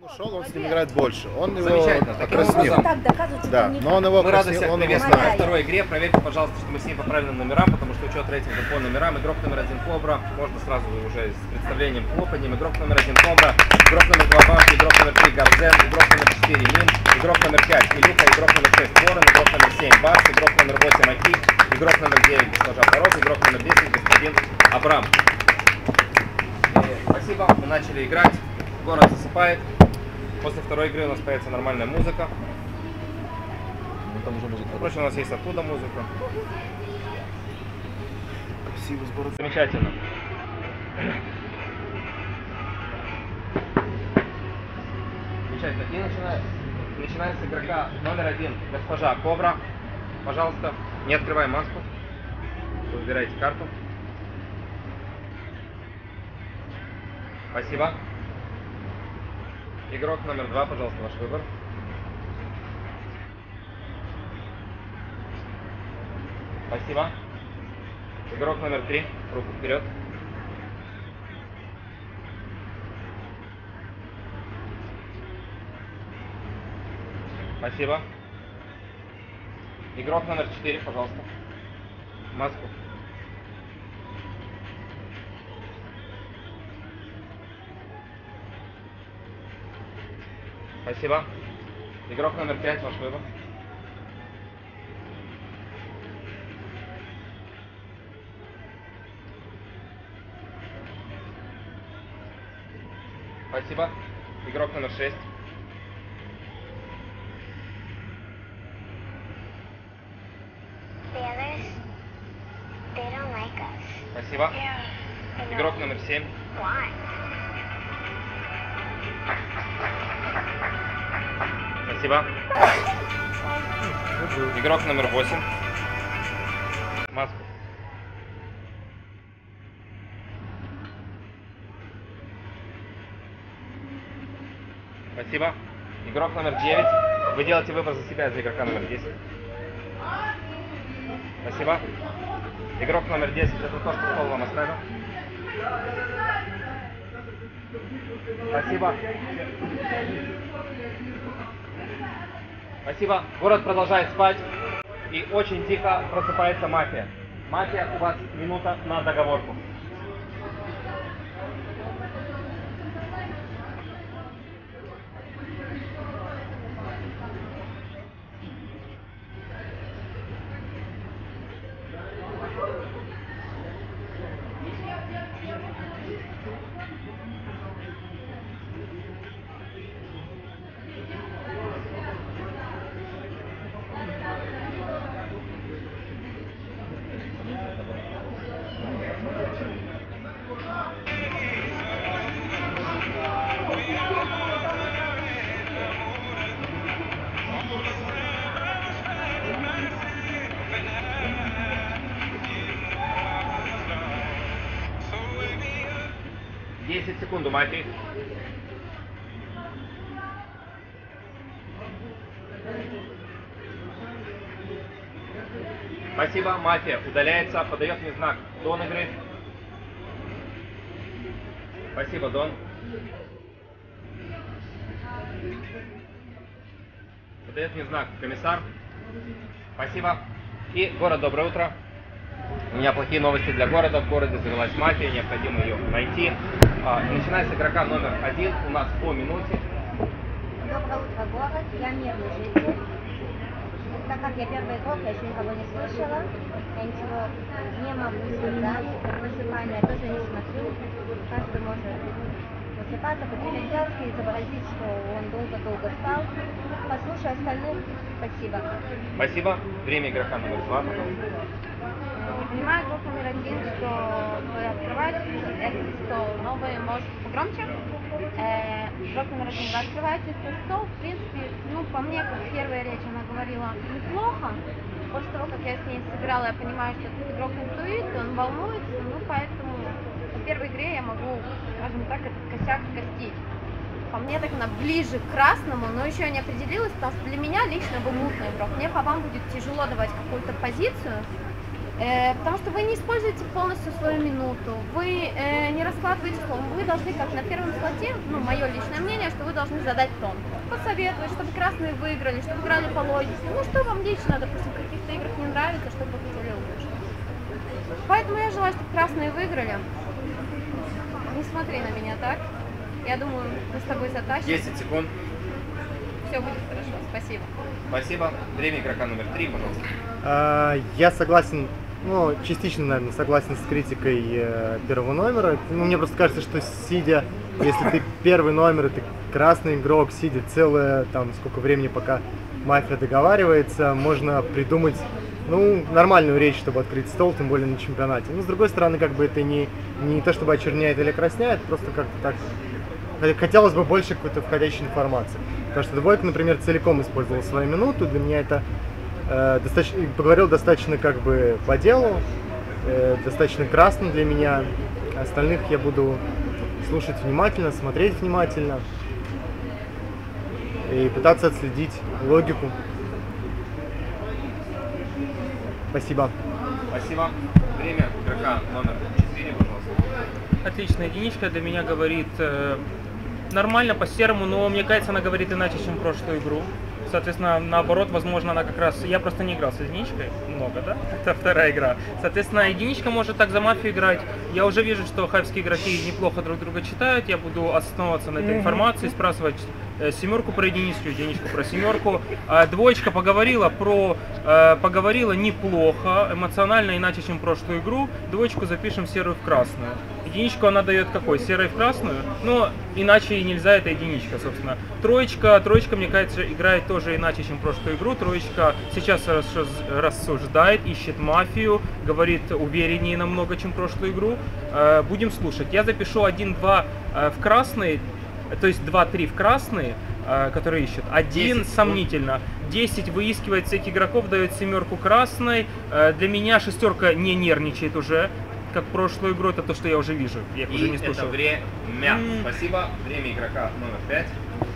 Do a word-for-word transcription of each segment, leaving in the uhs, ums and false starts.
ушел, он с ним играет больше. Он его окраснил. Да, но он его Мы рады всех он приветствовать во второй игре. Проверьте, пожалуйста, что мы с ним по правильным номерам, потому что учет рейтинга по номерам. Игрок номер один Кобра. Можно сразу уже с представлением хлопаньем. Игрок номер один Кобра. Игрок номер два Бабки. Игрок номер три Гарзен. Игрок номер четыре Мин. Игрок номер пять Илюха. Игрок номер шесть Ворон. Игрок номер семь Бас. Игрок номер восемь Аки. Игрок номер девять Госпожа Порог. Игрок номер десять Господин Абрам. Спасибо, мы начали играть. Город засыпает. После второй игры у нас появится нормальная музыка. Ну, там уже музыка. Впрочем, у нас есть оттуда музыка. Спасибо, сбор. Замечательно. Замечательно. И начинаем. Начинаем с игрока номер один, госпожа Кобра. Пожалуйста, не открывай маску. Вы выбираете карту. Спасибо. Игрок номер два, пожалуйста, ваш выбор. Спасибо. Игрок номер три, руку вперед. Спасибо. Игрок номер четыре, пожалуйста. Маску. Спасибо. Игрок номер пять, ваш выбор. Спасибо. Игрок номер шесть. Спасибо. Игрок номер семь. Спасибо. Игрок номер восемь. Маску. Спасибо. Игрок номер девять. Вы делаете выбор за себя, за игрока номер десять. Спасибо. Игрок номер десять, это то, что стол вам оставил. Спасибо. Спасибо. Город продолжает спать. И очень тихо просыпается мафия. Мафия, у вас минута на договорку. десять секунд у мафии. Спасибо, мафия удаляется, подает мне знак Дон игры. Спасибо, Дон. Подает мне знак комиссар. Спасибо. И город, доброе утро. У меня плохие новости для города. В городе завелась мафия, необходимо ее найти. А, начиная с игрока номер один, у нас по минуте. Доброе утро, город. Я мирный житель. Так как я первый игрок, я еще никого не слышала. Я ничего не могу сказать. Высыпание я тоже не смотрю. Каждый может высыпаться, потерять глазки, изобразить, что он долго-долго спал. Послушай остальных. Спасибо. Спасибо. Время игрока номер два, пожалуйста. Понимаю, игрок номер один, что вы открываете этот стол, но вы можете погромче. Э, игрок номер один, вы открываете этот стол, в принципе, ну, по мне, как первая речь, она говорила неплохо. После того, как я с ней сыграла, я понимаю, что этот игрок интуит, он волнуется, ну, поэтому по первой игре я могу, скажем так, этот косяк скостить. По мне так она ближе к красному, но еще не определилась, потому что для меня лично был мутный игрок. Мне по вам будет тяжело давать какую-то позицию. Э, потому что вы не используете полностью свою минуту, вы э, не раскладываете стол, вы должны, как на первом слоте, ну, мое личное мнение, что вы должны задать тон, посоветовать, чтобы красные выиграли, чтобы играли по логике, ну, что вам лично, допустим, в каких-то играх не нравится, чтобы вы хотели улучшить. Поэтому я желаю, чтобы красные выиграли. Не смотри на меня так, я думаю, мы с тобой затащим. десять секунд. Все будет хорошо, спасибо. Спасибо. Время игрока номер три, пожалуйста. А, я согласен, ну, частично, наверное, согласен с критикой э, первого номера. Ну, мне просто кажется, что сидя, если ты первый номер, и ты красный игрок, сидя целое, там, сколько времени, пока мафия договаривается, можно придумать, ну, нормальную речь, чтобы открыть стол, тем более на чемпионате. Но, с другой стороны, как бы это не, не то, чтобы очерняет или красняет, просто как-то так. Хотелось бы больше какой-то входящей информации. Потому что двойка, например, целиком использовал свою минуту. Для меня это э, достаточно, поговорил достаточно как бы по делу, э, достаточно красно для меня. Остальных я буду слушать внимательно, смотреть внимательно и пытаться отследить логику. Спасибо. Спасибо. Время игрока номер четыре, пожалуйста. Отлично, единичка для меня говорит э, нормально по серому, но мне кажется, она говорит иначе, чем прошлую игру. Соответственно, наоборот, возможно, она как раз... Я просто не играл с единичкой много, да? Это вторая игра. Соответственно, единичка может так за мафию играть. Я уже вижу, что хайпские игроки неплохо друг друга читают. Я буду основываться на этой информации, спрашивать э, семерку про единичку, единичку про семерку. А двоечка поговорила про... Э, поговорила неплохо, эмоционально иначе, чем прошлую игру. Двоечку запишем серую в красную. Единичку она дает какой? Серой в красную? Но иначе и нельзя, это единичка, собственно. Троечка, троечка, мне кажется, играет тоже иначе, чем прошлую игру. Троечка сейчас рассуждает, ищет мафию, говорит увереннее намного, чем прошлую игру. Будем слушать. Я запишу один-два в красный, то есть два-три в красный, который ищет. Один сомнительно. десять выискивает всех игроков, дает семерку красной. Для меня шестерка не нервничает уже. Как прошлую игру, это то, что я уже вижу. Я их И уже не слушал. это время. Mm. Спасибо. Время игрока номер пять.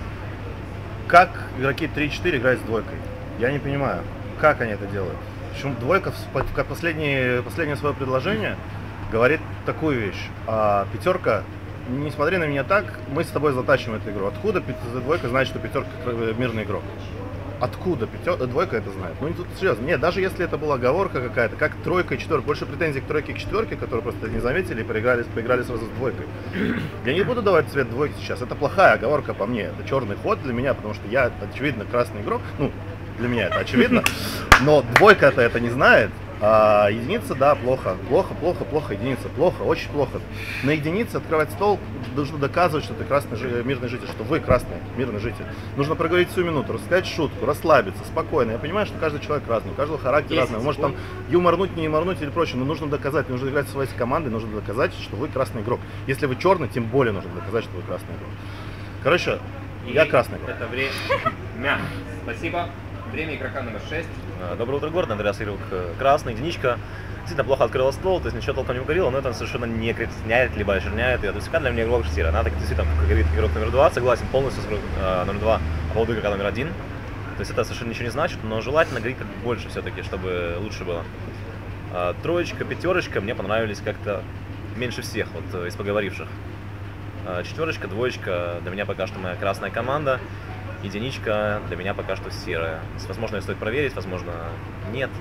Как игроки три-четыре играют с двойкой? Я не понимаю, как они это делают. Причем двойка, как последнее, последнее свое предложение, говорит такую вещь. А пятерка, не смотри на меня так, мы с тобой затащим эту игру. Откуда двойка знает, что пятерка мирный игрок? Откуда пятер... двойка это знает? Ну, тут серьезно. Нет, даже если это была оговорка какая-то, как тройка и четверка, больше претензий к тройке и к четверке, которые просто не заметили и проиграли, поиграли сразу с двойкой. Я не буду давать цвет двойки сейчас. Это плохая оговорка по мне. Это черный ход для меня, потому что я, очевидно, красный игрок. Ну, для меня это очевидно. Но двойка-то это не знает. А единица, да, плохо. Плохо, плохо, плохо. Единица, плохо, очень плохо. На единице открывать стол нужно доказывать, что ты красный мирный житель, что вы красный мирный житель. Нужно проговорить всю минуту, рассказать шутку, расслабиться, спокойно. Я понимаю, что каждый человек разный, у каждого характер разный. Вы можете там юморнуть, не юморнуть или прочее, но нужно доказать, нужно играть со своей командой, нужно доказать, что вы красный игрок. Если вы черный, тем более нужно доказать, что вы красный игрок. Короче, И я красный игрок. Это время. Спасибо. Время игрока номер шесть. Доброе утро, город. Андреас Ирюк, красный, единичка. Действительно плохо открыла стол, то есть ничего толком не угорело, но это совершенно не критикняет, либо очерняет ее. То есть для меня игрок шестира. Она так действительно, как говорит игрок номер два, согласен полностью с игроком э, номер два по поводу игрока номер один. То есть это совершенно ничего не значит, но желательно говорить как больше все-таки, чтобы лучше было. А, троечка, пятерочка мне понравились как-то меньше всех вот из поговоривших. А, четверочка, двоечка для меня пока что моя красная команда. Единичка для меня пока что серая. Возможно, ее стоит проверить, возможно, нет.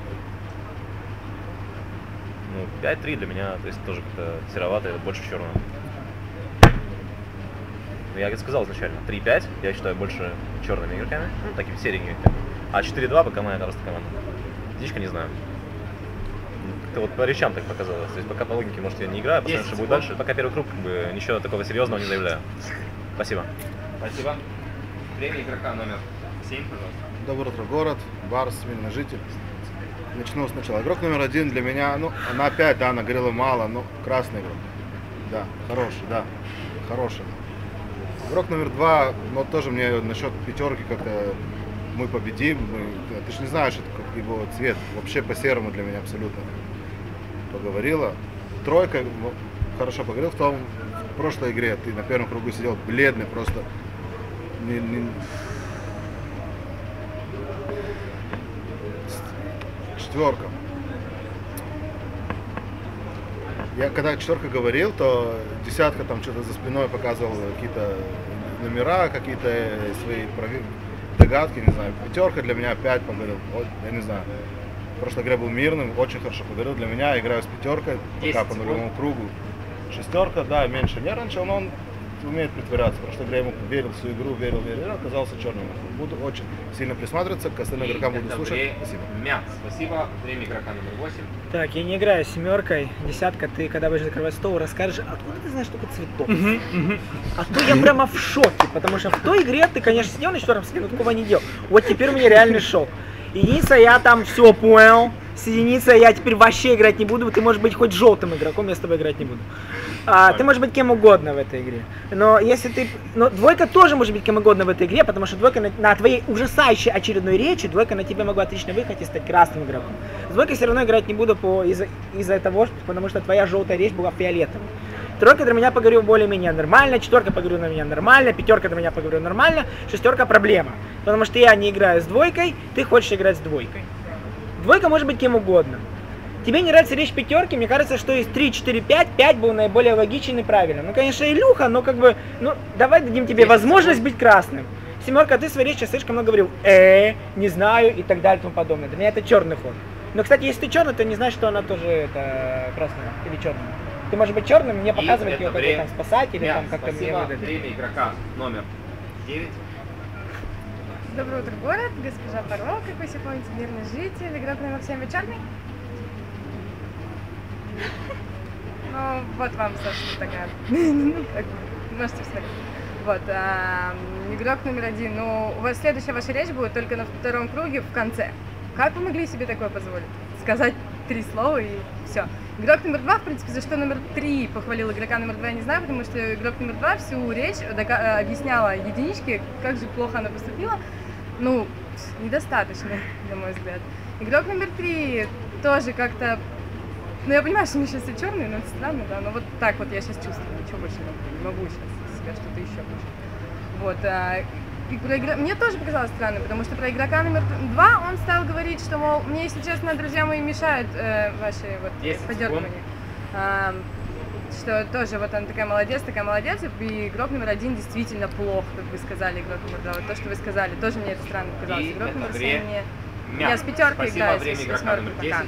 Ну, пять-три для меня, то есть тоже как-то сероватое, больше черного. Я как сказал изначально, три-пять я считаю больше черными игроками, ну, такими серенькими. А четыре-два пока моя красная команда. Единичка не знаю. Как-то вот по речам так показалось. То есть пока по логике, может, я не играю, посмотрим, что будет дальше. Пока первый круг, как бы, ничего такого серьезного не заявляю. Спасибо. Спасибо. Время игрока номер семь, пожалуйста. Доброе утро, город, Барс, мирный житель. Начну сначала. Игрок номер один для меня, ну, она опять, да, нагорела мало, но красный игрок. Да, хороший, да, хороший. Игрок номер два, но тоже мне насчет пятерки как-то мы победим. Мы, ты же не знаешь, это как его цвет. Вообще по серому для меня абсолютно поговорила. Тройка, хорошо поговорил в том, в прошлой игре ты на первом кругу сидел бледный просто. Не, не... Четверка. я когда четверка говорил, то десятка там что-то за спиной показывал какие-то номера, какие-то свои прови- догадки, не знаю. Пятерка для меня опять поговорил, вот, я не знаю. В прошлой игре был мирным, очень хорошо поговорил. Для меня играю с пятеркой, пока по нулевому кругу. Шестерка, да, меньше нервничал, но он умеет притворяться. В прошлой игре ему верил в свою игру, верил, верил, верил, оказался черным. Буду очень сильно присматриваться, к остальным И игрокам буду слушать. Вре... Спасибо. Мяц. Спасибо. Время игрока номер восемь. Так, я не играю семеркой, десятка, ты когда будешь закрывать стол, расскажешь, откуда ты знаешь только цветов? А то я прямо в шоке, потому что в той игре ты, конечно, сидел на четвертом столе, но такого не делал. Вот теперь у меня реальный шок. Единица, я там все понял. С единицей я теперь вообще играть не буду. Ты можешь быть хоть желтым игроком, я с тобой играть не буду. А, ты можешь быть кем угодно в этой игре. Но если ты. Но двойка тоже может быть кем угодно в этой игре, потому что двойка на, на твоей ужасающей очередной речи, двойка на тебе могла отлично выехать и стать красным игроком. С двойкой все равно играть не буду по, из-за, из-за того, потому что твоя желтая речь была фиолетовой. Тройка для меня поговорил более-менее нормально, четверка поговорил на меня нормально, пятерка для меня поговорил нормально, шестерка проблема. Потому что я не играю с двойкой, ты хочешь играть с двойкой. Двойка может быть кем угодно. Тебе не нравится речь пятерки, мне кажется, что из три, четыре, пять, пять был наиболее логичен и правильным. Ну, конечно, Илюха, но как бы, ну, давай дадим тебе возможность быть красным. Семерка, ты в своей речи слишком много говорил э, не знаю и так далее и тому подобное. Для меня это черный ход. Но, кстати, если ты черный, то не значит, что она тоже это красная или черная. Ты можешь быть черным, мне показывать его какой-то там спасатель или там как-то мне выдать. Время игрока номер девять. Доброе утро, город, госпожа Паро, как вы все помните, мирный житель, игрок номер семь черный. Ну, вот вам, собственно, такая, ну, как бы, можете посмотреть. Вот, а, игрок номер один, ну, у вас следующая ваша речь будет только на втором круге в конце. Как вы могли себе такое позволить? Сказать три слова и все. Игрок номер два, в принципе, за что номер три похвалил игрока номер два, я не знаю, потому что игрок номер два всю речь дока- объясняла единичке, как же плохо она поступила. Ну, недостаточно, на мой взгляд. Игрок номер три тоже как-то... Ну, я понимаю, что мне сейчас все черные, но это странно, да, но вот так вот я сейчас чувствую, ничего больше не могу, не могу сейчас себя что-то еще больше. Вот, а, и про игра... Мне тоже показалось странно, потому что про игрока номер два он стал говорить, что, мол, мне, если честно, друзья мои, мешают э, ваши вот подергивания. А, что тоже вот она такая молодец, такая молодец, и игрок номер один действительно плох, как вы сказали, игрок номер два. Вот то, что вы сказали, тоже мне это странно показалось. И игрок номер время... семь мне... Я с пятеркой играю, с восьмеркой пока.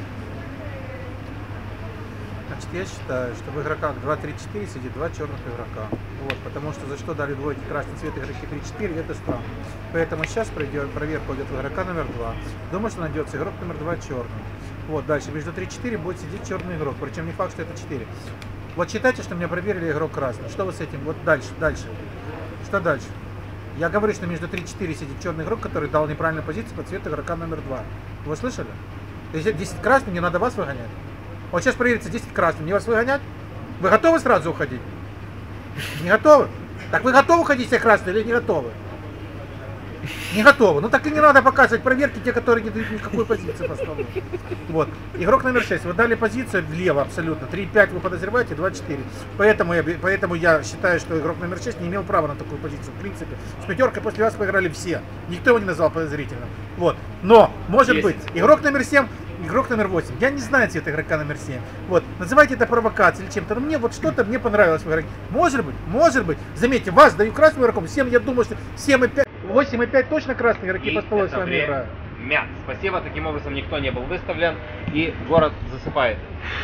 Значит, я считаю, что в игроках два три четыре сидит два черных игрока. Вот, потому что за что дали двойки красный цвет игроки три четыре, это странно. Поэтому сейчас пройдет, проверка идет в игрока номер два. Думаю, что найдется игрок номер два черный. Вот, дальше между три четыре будет сидеть черный игрок. Причем не факт, что это четыре. Вот считайте, что меня проверили игрок красный. Что вы с этим? Вот дальше, дальше. Что дальше? Я говорю, что между три четыре сидит черный игрок, который дал неправильную позицию под цвет игрока номер два. Вы слышали? Если десять красный, мне надо вас выгонять. Вот сейчас проверится десять красным, мне вас выгонять? Вы готовы сразу уходить? Не готовы? Так вы готовы уходить все красные или не готовы? Не готовы. Ну так и не надо показывать проверки, те, которые не дают никакой позиции по столу. Вот. Игрок номер шесть. Вы дали позицию влево абсолютно. три пять вы подозреваете, два четыре. Поэтому я, поэтому я считаю, что игрок номер шесть не имел права на такую позицию. В принципе, с пятеркой после вас поиграли все. Никто его не назвал подозрительным. Вот. Но, может быть, игрок номер семь, игрок номер восемь. Я не знаю цвет игрока номер семь. Вот. Называйте это провокацией или чем-то. Но мне вот что-то мне понравилось в игроке. Может быть, может быть. Заметьте, вас даю красным игроком. семь, я думаю, что семь и пять. восемь и пять точно красные игроки И по столу с вами время играют. Мяц. Спасибо, таким образом никто не был выставлен, и город засыпает.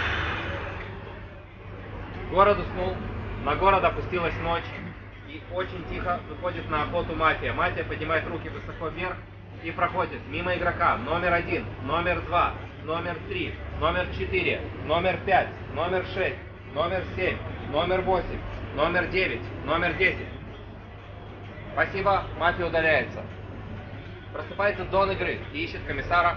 Город уснул, на город опустилась ночь, и очень тихо выходит на охоту мафия. Мафия поднимает руки высоко вверх и проходит мимо игрока номер один, номер два, номер три, номер четыре, номер пять, номер шесть, номер семь, номер восемь, номер девять, номер десять. Спасибо, мафия удаляется. Просыпается Дон игры и ищет комиссара.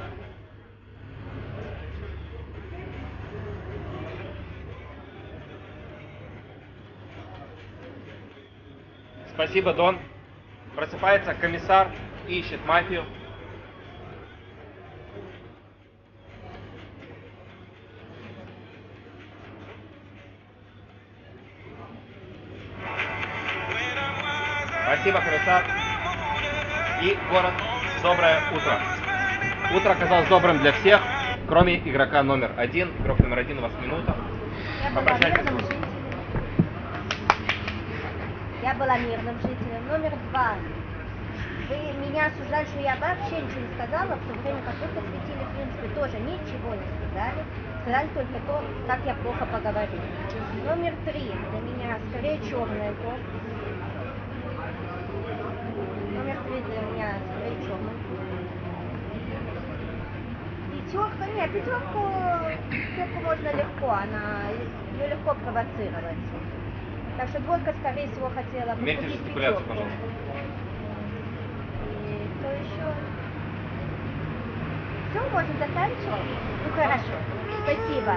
Спасибо, Дон. Просыпается комиссар и ищет мафию. Спасибо, комиссар. И город. Доброе утро. Утро оказалось добрым для всех, кроме игрока номер один. Игрок номер один, у вас минута. Я была мирным жителем. Я была мирным жителем. Номер два. Вы меня осуждали, что я вообще ничего не сказала, в то время как вы посвятили, в принципе, тоже ничего не сказали. Сказали только то, как я плохо поговорила. Номер три. Для меня скорее черная игра. Номер три для меня скорее черный. Пятерка, нет, пятерку, пятерку можно легко, она, ее легко провоцировать. Так что двойка, скорее всего, хотела бы Мерьте купить жестикуляцию, пятерку. пожалуйста. И кто еще? Все, можно заканчивать? Ну хорошо, спасибо.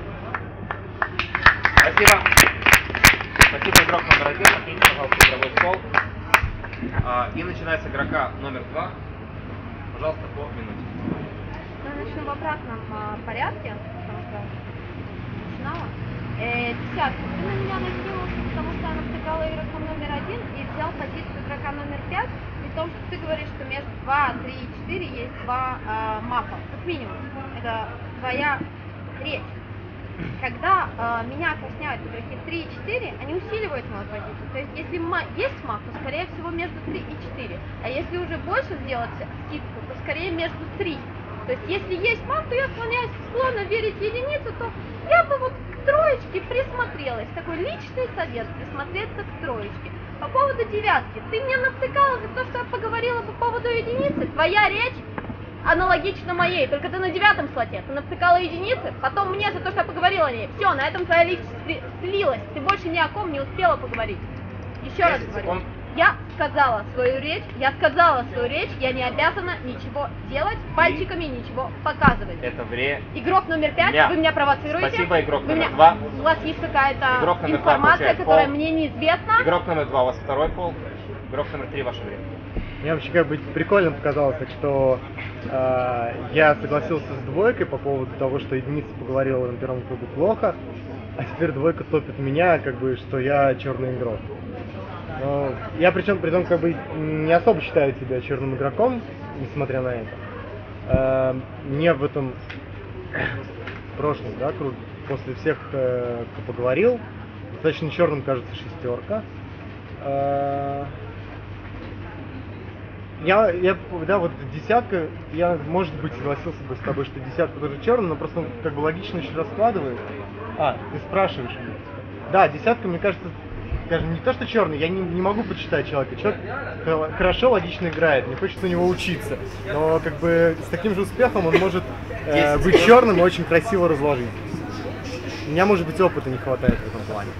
Спасибо. Спасибо, игрок номер один. Покиньте, пожалуйста, игровой стол. А, и начиная с игрока номер два. Пожалуйста, по минуте. Ну, начну в обратном а, порядке, потому что начинала. Э, десятку. Ты на меня накинулся, потому что она втыкала игроком номер один и взял позицию игрока номер пять, при том, что ты говоришь, что между два, три и четыре есть два а, мафа, как минимум. Это твоя речь. Когда э, меня казняют игроки три и четыре, они усиливают мою позицию. То есть, если ма- есть маг, то скорее всего между три и четыре. А если уже больше сделать скидку, то скорее между три. То есть, если есть маг, то я склоняюсь, склонна верить в единицу, то я бы вот к троечке присмотрелась. Такой личный совет, присмотреться к троечке. По поводу девятки. Ты мне навтыкала за то, что я поговорила по поводу единицы. Твоя речь аналогично моей, только ты на девятом слоте. Ты навтыкала единицы, потом мне за то, что я поговорила о ней. Все, на этом твоя личность слилась. Ты больше ни о ком не успела поговорить. Еще раз говорю. Я сказала свою речь, я сказала свою речь, я не обязана ничего делать, пальчиками ничего показывать. Это время. Игрок номер пять, Меня. вы меня провоцируете. Спасибо, игрок Вы номер меня... два. У вас есть какая-то Игрок номер два информация, получает которая пол. мне неизвестна. Игрок номер два, у вас второй пол. Игрок номер три, ваше время. Мне вообще как бы прикольно показалось, так что э, я согласился с двойкой по поводу того, что единица поговорила на первом круге плохо, а теперь двойка топит меня, как бы, что я черный игрок. Но я причем, при том, как бы не особо считаю себя черным игроком, несмотря на это. Э, мне в этом прошлом, да, круге, после всех, э, кто поговорил, достаточно черным кажется шестерка. Э, Я, я, да, вот десятка, я, может быть, согласился бы с тобой, что десятка тоже черная, но просто он как бы логично еще раскладывает. А, ты спрашиваешь меня. Да, десятка, мне кажется, скажем, не то, что черный, я не, не могу почитать человека. Человек хорошо, логично играет, мне хочется у него учиться. Но как бы с таким же успехом он может э, быть черным и очень красиво разложить. У меня, может быть, опыта не хватает в этом плане.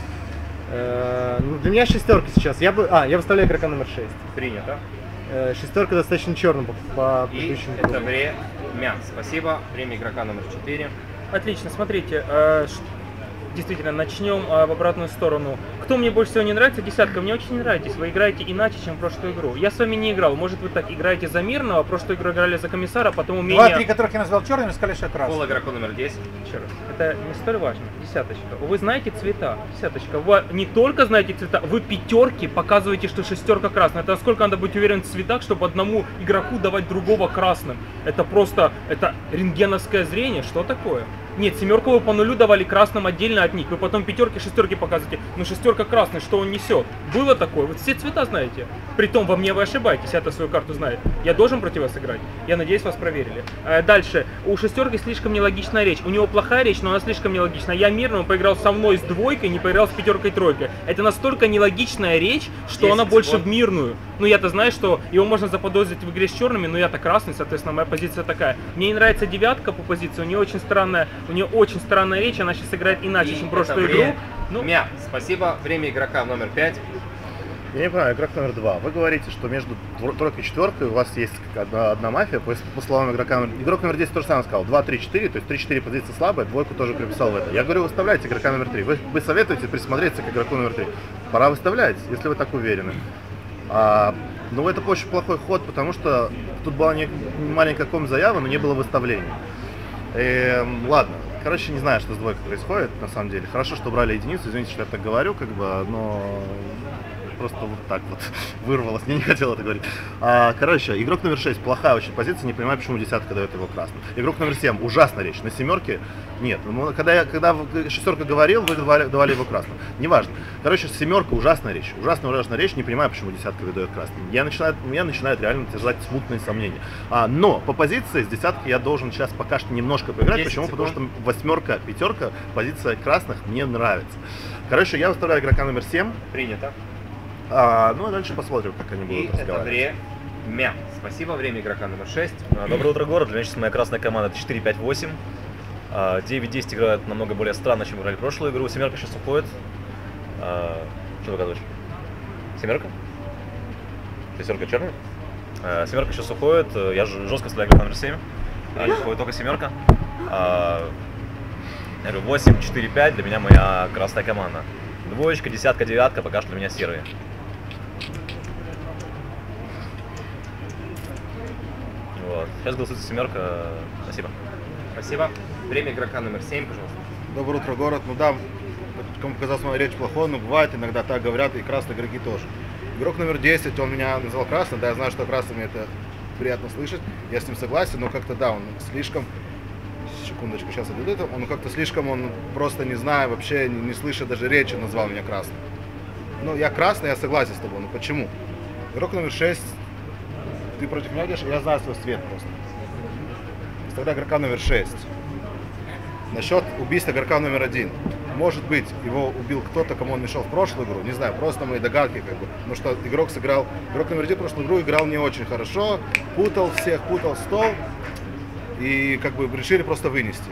Э, ну, для меня шестерка сейчас. Я бы, а, я выставляю игрока номер шесть. Принято. Шестерка достаточно черным по, по И предыдущему это кругу. время. Спасибо. Время игрока номер четыре. Отлично, смотрите, э, ш- действительно, начнем э, в обратную сторону. Кто мне больше всего не нравится? Десятка. Мне очень не нравитесь. Вы играете иначе, чем в прошлую игру. Я с вами не играл. Может, вы так играете за мирного, а прошлую игру играли за комиссара, а потом умение... Два-три, которых я назвал черными, сказали, что красные. Пол игроку номер десять. Еще раз. Это не столь важно. Десяточка. Вы знаете цвета. Десяточка. Вы не только знаете цвета, вы пятерки показываете, что шестерка красная. Это насколько надо быть уверен в цветах, чтобы одному игроку давать другого красным. Это просто, это рентгеновское зрение. Что такое? Нет, семерку вы по нулю давали красным отдельно от них. Вы потом пятерки, шестерки показываете. Ну шестерка красная, что он несет? Было такое? Вы все цвета знаете. Притом во мне вы ошибаетесь, я-то свою карту знаю. Я должен против вас играть. Я надеюсь, вас проверили. А дальше. У шестерки слишком нелогичная речь. У него плохая речь, но она слишком нелогичная. Я мирно, он поиграл со мной с двойкой, не поиграл с пятеркой и тройкой. Это настолько нелогичная речь, что она больше в мирную. Ну я-то знаю, что его можно заподозрить в игре с черными, но я-то красный, соответственно, моя позиция такая. Мне не нравится девятка по позиции, у нее очень странная, у нее очень странная речь, она сейчас играет иначе, И чем это прошлую время. игру. Ну, Мя. Спасибо. Время игрока номер пять. Я не понимаю, игрок номер два. Вы говорите, что между двор- тройкой и четверкой у вас есть одна, одна мафия, по, по словам игрока номер... Игрок номер десять тоже самое сказал. два, три, четыре, то есть три-четыре позиция слабая, двойку тоже приписал в это. Я говорю, выставляйте игрока номер три. Вы, вы советуете присмотреться к игроку номер три. Пора выставлять, если вы так уверены. А, ну, это очень плохой ход, потому что тут была не, маленькая ком-заява, но не было выставления. Эм, ладно. Короче, не знаю, что с двойкой происходит, на самом деле. Хорошо, что брали единицу, извините, что я так говорю, как бы, но просто вот так вот вырвалось, я не хотел это говорить. А, короче, игрок номер шесть, плохая очень позиция, не понимаю, почему десятка дает его красным. Игрок номер семь, ужасная речь, на семерке нет. Ну, когда, я, когда шестерка говорил, вы давали, давали его красным. Неважно. Короче, семерка, ужасная речь, ужасная, ужасная речь, не понимаю, почему десятка дает красным. Я начинаю, меня начинает реально терзать смутные сомнения. А, но по позиции с десятки я должен сейчас пока что немножко поиграть. Почему? Секунд. Потому что восьмерка, пятерка, позиция красных мне нравится. Короче, я выставляю игрока номер семь. Принято. А, ну а дальше посмотрим, как они будут И разговаривать. это время. Спасибо. Время игрока номер шесть. Доброе утро, город. Для меня сейчас моя красная команда это четыре пять восемь. девять десять играют намного более странно, чем играли прошлую игру. Семерка сейчас уходит. А, что выказываешь? Семерка? Шестерка черная? А, семерка сейчас уходит. Я жестко ставлю игрок номер семь. А, уходит только семерка. А, я говорю, восемь четыре пять для меня моя красная команда. Двоечка, десятка, девятка пока что для меня серые. Вот. Сейчас голосуется семерка. Спасибо. Спасибо. Время игрока номер семь, пожалуйста. Доброе утро, город. Ну да, кому показалось, моя речь плохой, но бывает, иногда так говорят, и красные игроки тоже. Игрок номер десять, он меня назвал красным, да, я знаю, что красными это приятно слышать, я с ним согласен, но как-то да, он слишком, секундочку, сейчас я это, он как-то слишком, он просто не знаю, вообще не, не слыша даже речи, назвал меня красным. Ну, я красный, я согласен с тобой, но почему? Игрок номер шесть, ты против меня идешь, я знаю свой цвет просто. Тогда игрока номер шесть. Насчет убийства игрока номер один. Может быть, его убил кто-то, кому он мешал в прошлую игру, не знаю, просто мои догадки, как бы. Потому что игрок сыграл, игрок номер один в прошлую игру играл не очень хорошо, путал всех, путал стол, и как бы решили просто вынести.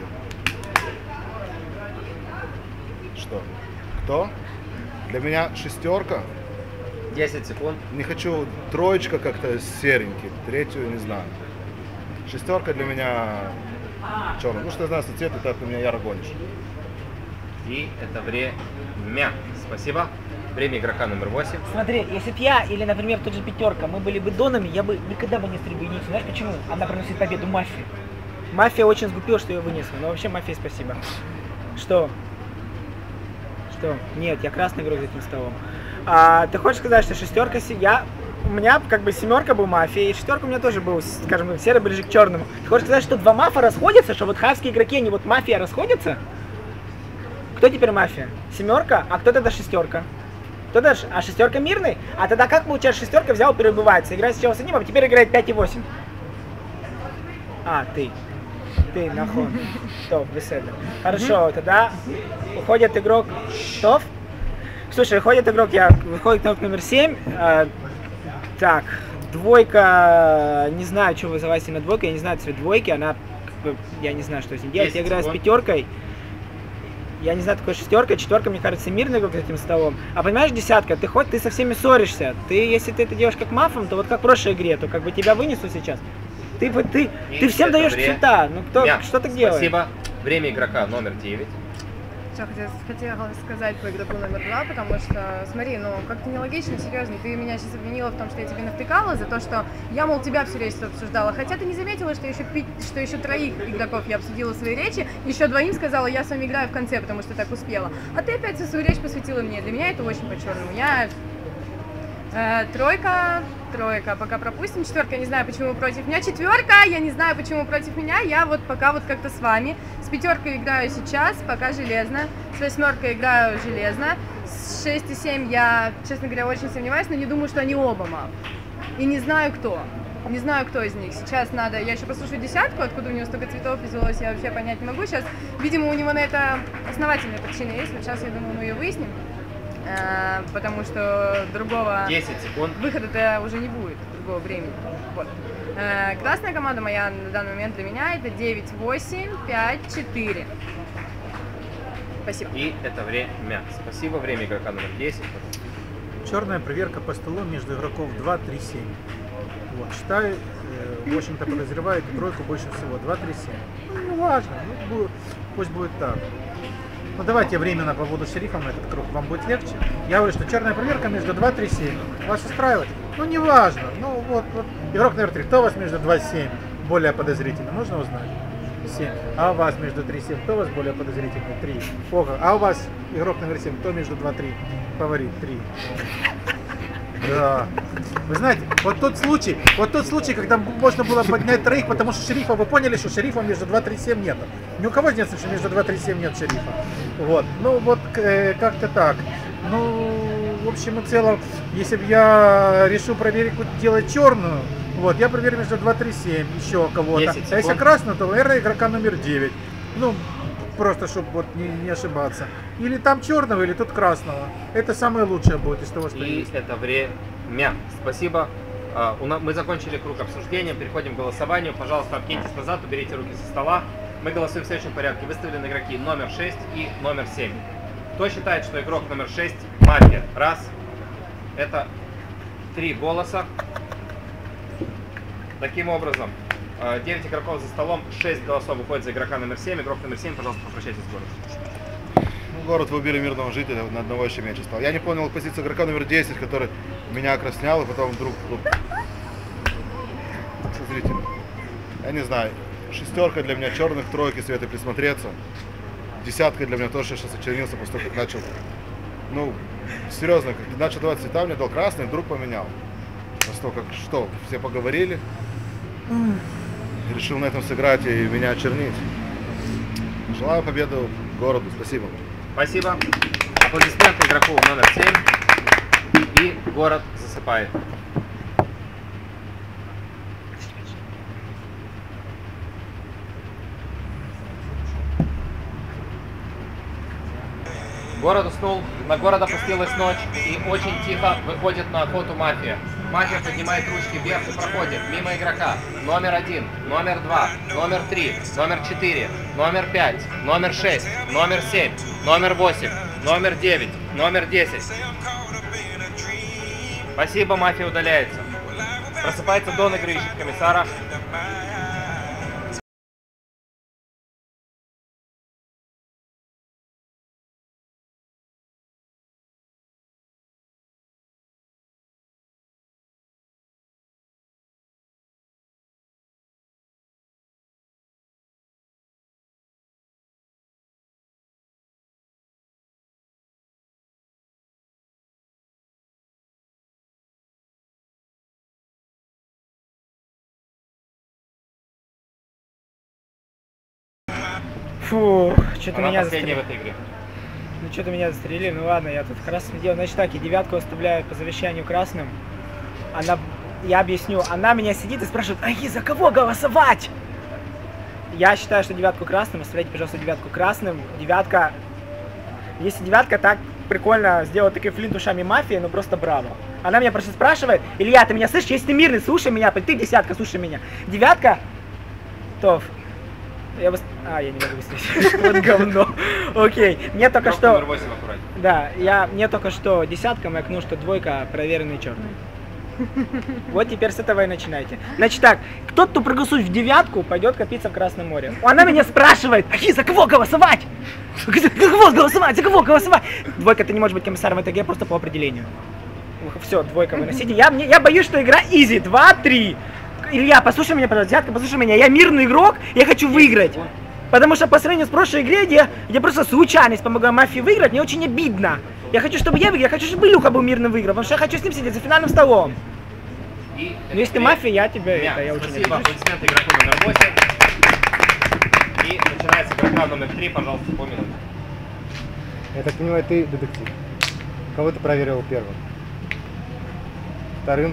Что? Кто? Для меня шестерка. десять секунд. Не хочу, троечка как-то серенький, третью не знаю. Шестерка для меня черная. Ну что я знаю, что цвет, это ты меня яро гонишь. И это время. Спасибо. Время игрока номер восемь. Смотри, если бы я или, например, тот же пятерка, мы были бы донами, я бы никогда бы не стал бы единицу. Знаешь почему? Она приносит победу мафии. Мафия очень сгупила, что ее вынесла. Но вообще мафии спасибо. Что? Что? Нет, я красный игрок за этим столом. А, ты хочешь сказать, что шестерка, я, у меня как бы семерка был мафия, и шестерка у меня тоже был, скажем, серый ближе к черному. Ты хочешь сказать, что два мафа расходятся, что вот хавские игроки, они вот мафия расходятся? Кто теперь мафия? Семерка? А кто тогда шестерка? Кто даже? А шестерка мирный? А тогда как получается шестерка взял, перебывается, играет сначала с одним, а теперь играет пять и восемь? А, ты. Ты, нахуй. Топ, беседа. Хорошо, тогда уходит игрок Топ. Слушай, выходит игрок, я выходит игрок номер семь. А, так, двойка, не знаю, что вызывать на двойку, я не знаю цвет двойки, она, как бы, я не знаю, что с ней делать. Я играю с пятеркой. Я не знаю, такой шестерка, четверка, мне кажется, мирный игрок за этим столом. А понимаешь, десятка, ты хоть ты со всеми ссоришься. Ты, если ты это делаешь как мафом, то вот как в прошлой игре, то как бы тебя вынесут сейчас. Ты, ты, ты всем даешь время. цвета. Ну кто, Мя. что ты делаешь? Спасибо. Время игрока номер девять. Что хотела, хотела сказать по игроку номер два, потому что, смотри, ну как-то нелогично, серьезно, ты меня сейчас обвинила в том, что я тебе навтыкала за то, что я, мол, тебя все речь обсуждала, хотя ты не заметила, что еще, пи... что еще троих игроков я обсудила в своей речи, еще двоим сказала, я с вами играю в конце, потому что так успела, а ты опять всю свою речь посвятила мне, для меня это очень по-черному, я... Э, тройка, тройка, пока пропустим, четверка, я не знаю, почему против меня, четверка, я не знаю, почему против меня, я вот пока вот как-то с вами, с пятеркой играю сейчас, пока железно, с восьмеркой играю железно, с шесть и семь я, честно говоря, очень сомневаюсь, но не думаю, что они оба мав, и не знаю кто, не знаю, кто из них, сейчас надо, я еще послушаю десятку, откуда у него столько цветов извелось, я вообще понять не могу, сейчас, видимо, у него на это основательная причина есть, вот сейчас, я думаю, мы ее выясним. Потому что другого выхода-то уже не будет, другого времени. Вот. Красная команда моя на данный момент для меня это девять восемь пять четыре. Спасибо. И это время. Спасибо. Время игрока номер десять. Черная проверка по столу между игроков два три семь. Вот, считаю, э, в общем-то подозреваю эту тройку больше всего. два три семь. Ну, не важно, ну, будет, пусть будет так. Ну давайте временно побуду шерифом этот круг, вам будет легче. Я говорю, что черная проверка между два три семь. Вас устраивает? Ну не важно. Ну вот, вот. Игрок номер три. Кто у вас между два семь более подозрительный? Можно узнать? семь. А у вас между три семь. Кто у вас более подозрительный? три. Плохо. А у вас игрок номер семь. Кто между два три? Фаворит? три. Да. Вы знаете, вот тот случай, вот тот случай, когда можно было поднять троих, потому что шерифа, вы поняли, что шерифа между два три семь нет. Ни у кого нет, что между два три семь нет шерифа. Вот. Ну вот э, как-то так. Ну, в общем и целом, если бы я решил проверить, делать черную, вот, я проверю между два три семь, еще кого-то. А если красную, то, наверное, игрока номер девять. Ну, просто, чтобы вот не, не ошибаться. Или там черного, или тут красного. Это самое лучшее будет из того, что И есть. это время. Спасибо. А, у нас, мы закончили круг обсуждения, переходим к голосованию. Пожалуйста, откиньтесь назад, уберите руки со стола. Мы голосуем в следующем порядке. Выставлены игроки номер шесть и номер семь. Кто считает, что игрок номер шесть мафия? Раз. Это три голоса. Таким образом, девять игроков за столом, шесть голосов выходит за игрока номер семь. Игрок номер семь, пожалуйста, попрощайтесь с городом. Ну, город вы убили мирного жителя, на одного еще меньше стал. Я не понял позицию игрока номер десять, который меня окраснял, и потом вдруг... Вот, смотрите, я не знаю, шестерка для меня черных, тройки, Света, присмотреться. Десятка для меня тоже сейчас очернился, после того, как начал... Ну, серьезно, как начал давать цвета, мне дал красный, вдруг поменял. После того, как что, все поговорили. Решил на этом сыграть и меня очернить. Желаю победу городу. Спасибо. Спасибо. Аплодисменты игроку номер семь. И город засыпает. Город уснул, на город опустилась ночь, и очень тихо выходит на охоту мафия. Мафия поднимает ручки вверх и проходит мимо игрока. Номер один, номер два, номер три, номер четыре, номер пять, номер шесть, номер семь, номер восемь, номер девять, номер десять. Спасибо, мафия удаляется. Просыпается Дон игры, ищет комиссара. Фу, что-то Она меня последняя застрелили. в этой игре. Ну что-то меня застрелили, ну ладно, я тут красным делаю. Значит так, я девятку оставляю по завещанию красным. Она, я объясню, она меня сидит и спрашивает, ай, за кого голосовать? Я считаю, что девятку красным, оставляйте, пожалуйста, девятку красным. Девятка, если девятка так прикольно сделала такие флинт ушами мафии, ну просто браво. Она меня просто спрашивает, Илья, ты меня слышишь? Если ты мирный, слушай меня, ты десятка, слушай меня. Девятка, Тов. Я вас... А, я не могу быстрее. Вот говно. Окей. Мне только что... Да, я... Мне только что десятка маякнул, что двойка проверенный черный. Вот теперь с этого и начинайте. Значит так, тот, кто проголосует в девятку, пойдет копиться в Красном море. Она меня спрашивает, а за кого голосовать? За кого голосовать? За кого голосовать? Двойка, ты не можешь быть комиссаром в этой игре просто по определению. Все, двойка выносите. Я, мне, я боюсь, что игра изи. Два, три. Илья, послушай меня, пожалуйста, девятка, послушай меня. Я мирный игрок, я хочу выиграть. Потому что по сравнению с прошлой игрой, где я просто случайность помогла мафии выиграть, мне очень обидно. Я хочу, чтобы я выиграл, я хочу, чтобы Илюха был мирно выиграл, потому что я хочу с ним сидеть за финальным столом. И но если ты мафия, я тебя Меня. это, я очень Спасибо, обижусь. аплодисменты игроку номер восемь. И начинается игрока номер три, пожалуйста, по минуте. Я так понимаю, ты детектив. Кого ты проверил первым? Вторым?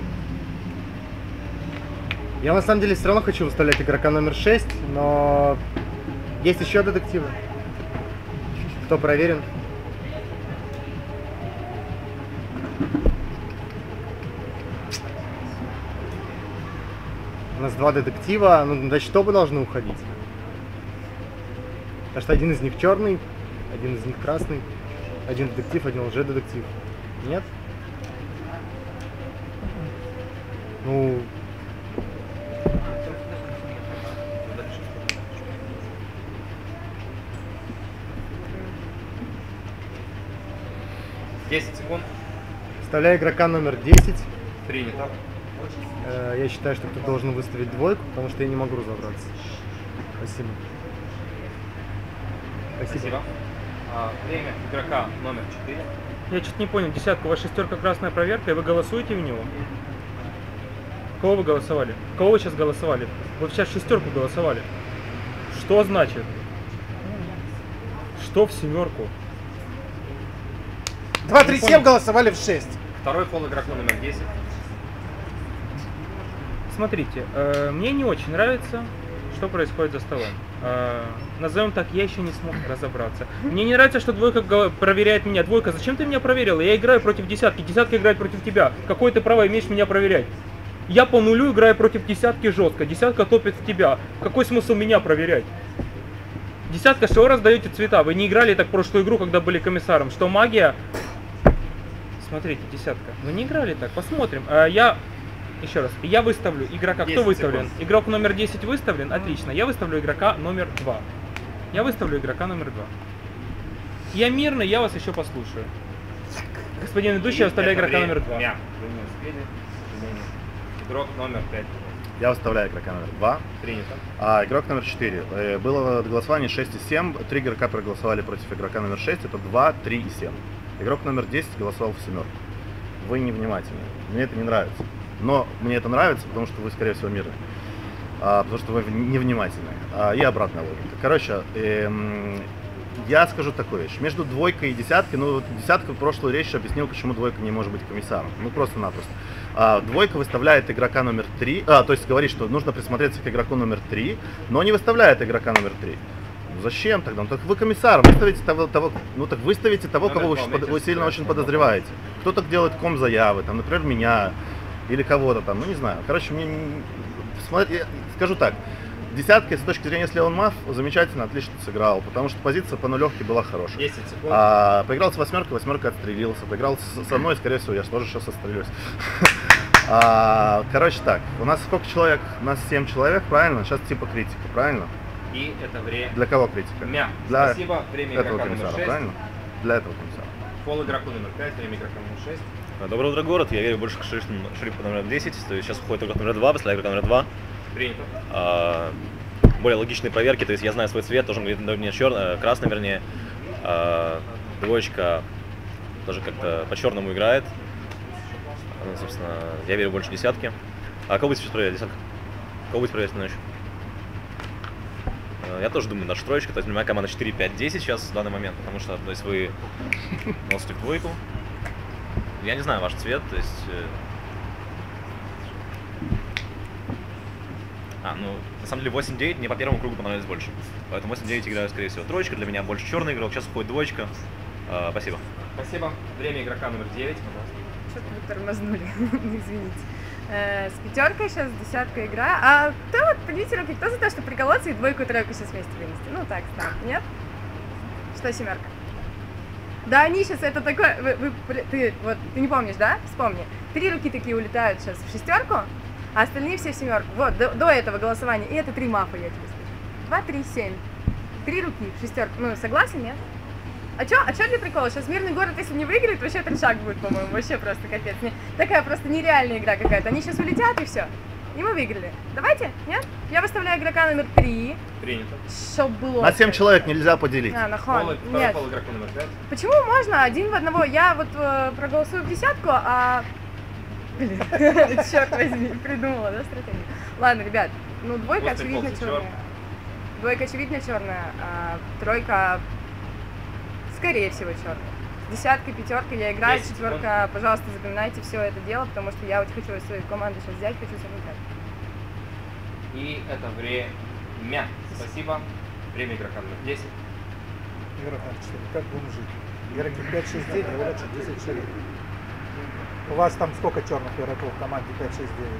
Я на самом деле все равно хочу выставлять игрока номер шесть, но есть еще детективы. Кто проверен? У нас два детектива, ну значит оба должны уходить. Потому что один из них черный, один из них красный, один детектив, один лже-детектив. Нет? Ну... десять секунд. Вставляю игрока номер десять. Принято. Э, я считаю, что ты должен выставить двойку, потому что я не могу разобраться. Спасибо. Спасибо. Спасибо. А, время игрока номер четыре. Я что-то не понял, десятка, у вас шестерка красная проверка, и вы голосуете в него? Кого вы голосовали? Кого вы сейчас голосовали? Вы сейчас шестерку голосовали. Что значит? Что в семерку? два три семь голосовали в шесть. Второй фол игроку номер десять. Смотрите, э, мне не очень нравится, что происходит за столом. Э, назовем так, я еще не смог разобраться. Мне не нравится, что двойка го- проверяет меня. Двойка, зачем ты меня проверила? Я играю против десятки, десятка играет против тебя. Какое ты право имеешь меня проверять? Я по нулю играю против десятки жестко, десятка топит в тебя. Какой смысл меня проверять? Десятка, что вы раздаете цвета? Вы не играли так прошлую игру, когда были комиссаром? Что магия? Смотрите, десятка. Вы не играли так, посмотрим. А, я, еще раз, я выставлю игрока. Кто выставлен? Секунд. Игрок номер десять выставлен? Отлично. Я выставлю игрока номер два. Я выставлю игрока номер два. Я мирный, я вас еще послушаю. Господин ведущий, я выставляю игрока номер два. Вы не успели. Игрок номер пять. Я выставляю игрока номер два. Принято. А игрок номер четыре. Э, было голосование шесть и семь. Три игрока проголосовали против игрока номер шесть. Это два, три и семь. Игрок номер десять голосовал в семерку. Вы невнимательны. Мне это не нравится. Но мне это нравится, потому что вы, скорее всего, мирны. А, потому что вы невнимательны. А, и обратная логика. Короче, эм, я скажу такую вещь. Между двойкой и десяткой, ну, десятка в прошлую речь объяснил, почему двойка не может быть комиссаром. Ну, просто-напросто. А, двойка выставляет игрока номер три, а, то есть говорит, что нужно присмотреться к игроку номер три, но не выставляет игрока номер три. Ну, зачем тогда? Ну, так вы комиссар, выставите того, того, ну так выставите того, кого вы, под, вы сильно очень подозреваете. Кто-то делает ком заявы, там, например, меня или кого-то там, ну не знаю. Короче, мне, смотри, скажу так. Десятка, с точки зрения, если он маф, замечательно, отлично сыграл, потому что позиция по нулевке была хорошая. десять секунд. А, поиграл с восьмеркой, восьмерка отстрелился. Поиграл с, со мной, скорее всего, я же тоже сейчас отстрелюсь. А, короче так, у нас сколько человек? У нас семь человек, правильно? Сейчас типа критика, правильно? И это время. Для кого критика? Мя. Для Спасибо. Время этого игрока номер комиссара, шесть. правильно? Для этого комиссара. Фол игроку номер пять, время игрока номер шесть. Доброе утро, город. Я верю больше к шерифу, шерифу номер десять. То есть сейчас входит игрок номер два, после игрока номер два. Принято. А, более логичные проверки, то есть я знаю свой цвет, тоже говорит, мне черный, красный, вернее. А, двоечка тоже как-то по черному играет. Ну, собственно, я верю больше десятки. А кого будет сейчас проверять, десятка? Кого будет проверять ночью? Я тоже думаю, наша троечка, то есть моя команда четыре, пять, десять сейчас в данный момент, потому что, то есть вы носите в двойку. Я не знаю ваш цвет, то есть... А, ну, на самом деле восемь девять мне по первому кругу понравилось больше. Поэтому восемь девять играю, скорее всего, троечка, для меня больше черный игрок, сейчас входит двоечка. А, спасибо. Спасибо. Время игрока номер девять, пожалуйста. Что-то вы тормознули, извините. Э, с пятеркой сейчас десятка игра. А кто вот, поднимите руки, кто за то, что приколоться и двойку и тройку сейчас вместе вынести? Ну так, знак, нет? Что семерка? Да они сейчас, это такое, вы, вы, ты, вот, ты не помнишь, да? Вспомни. Три руки такие улетают сейчас в шестерку, а остальные все в семерку. Вот, до, до этого голосования. И это три мафа, я тебе скажу. Два, три, семь. Три руки в шестерку. Ну, согласен, нет? А чё, а чё для прикола? Сейчас мирный город, если не выиграет, вообще трешак будет, по-моему, вообще просто капец. Не, такая просто нереальная игра какая-то. Они сейчас улетят и все. И мы выиграли. Давайте? Нет? Я выставляю игрока номер три. Принято. Чтоб было. На семь человек нельзя поделить. А, нахон. Второй Нет. фол игроку номер пять. Почему можно один в одного? Я вот э, проголосую в десятку, а... Блин, черт возьми, придумала, да, стратегию? Ладно, ребят, ну двойка После очевидно полца черная. Двойка очевидно черная, а тройка, скорее всего, черная. Десятка, пятерка я играю, четверка, пожалуйста, запоминайте все это дело, потому что я очень хочу свою команду сейчас взять, хочу совместить. И это время. Спасибо. Время игрока номер десять. Игрок номер четыре. Как будем жить? Игроки пять шесть девять, говорят, что десять шериф. У вас там сколько черных игроков в команде пять шесть девять?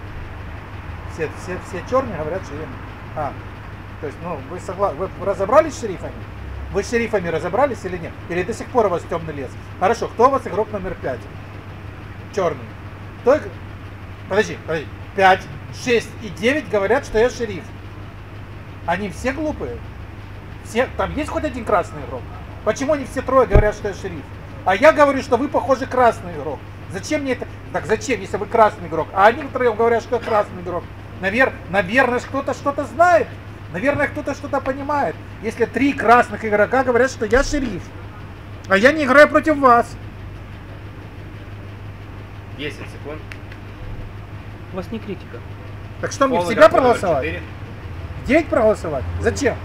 Все, все, все черные говорят, что им... А, то есть, ну, вы согласны, вы разобрались с шерифами? Вы с шерифами разобрались или нет? Или до сих пор у вас темный лес? Хорошо, кто у вас игрок номер пять? Черный. Кто... Подожди, подожди. пять, шесть и девять говорят, что я шериф. Они все глупые? Все... Там есть хоть один красный игрок? Почему они все трое говорят, что я шериф? А я говорю, что вы, похоже, красный игрок. Зачем мне это? Так зачем, если вы красный игрок? А они втроем говорят, что я красный игрок. Навер... Наверное, кто-то что-то знает. Наверное, кто-то что-то понимает. Если три красных игрока говорят, что я шериф. А я не играю против вас. десять секунд. У вас не критика. Так что мне, в Пол себя игрока номер проголосовать? четыре. В девять проголосовать? Зачем?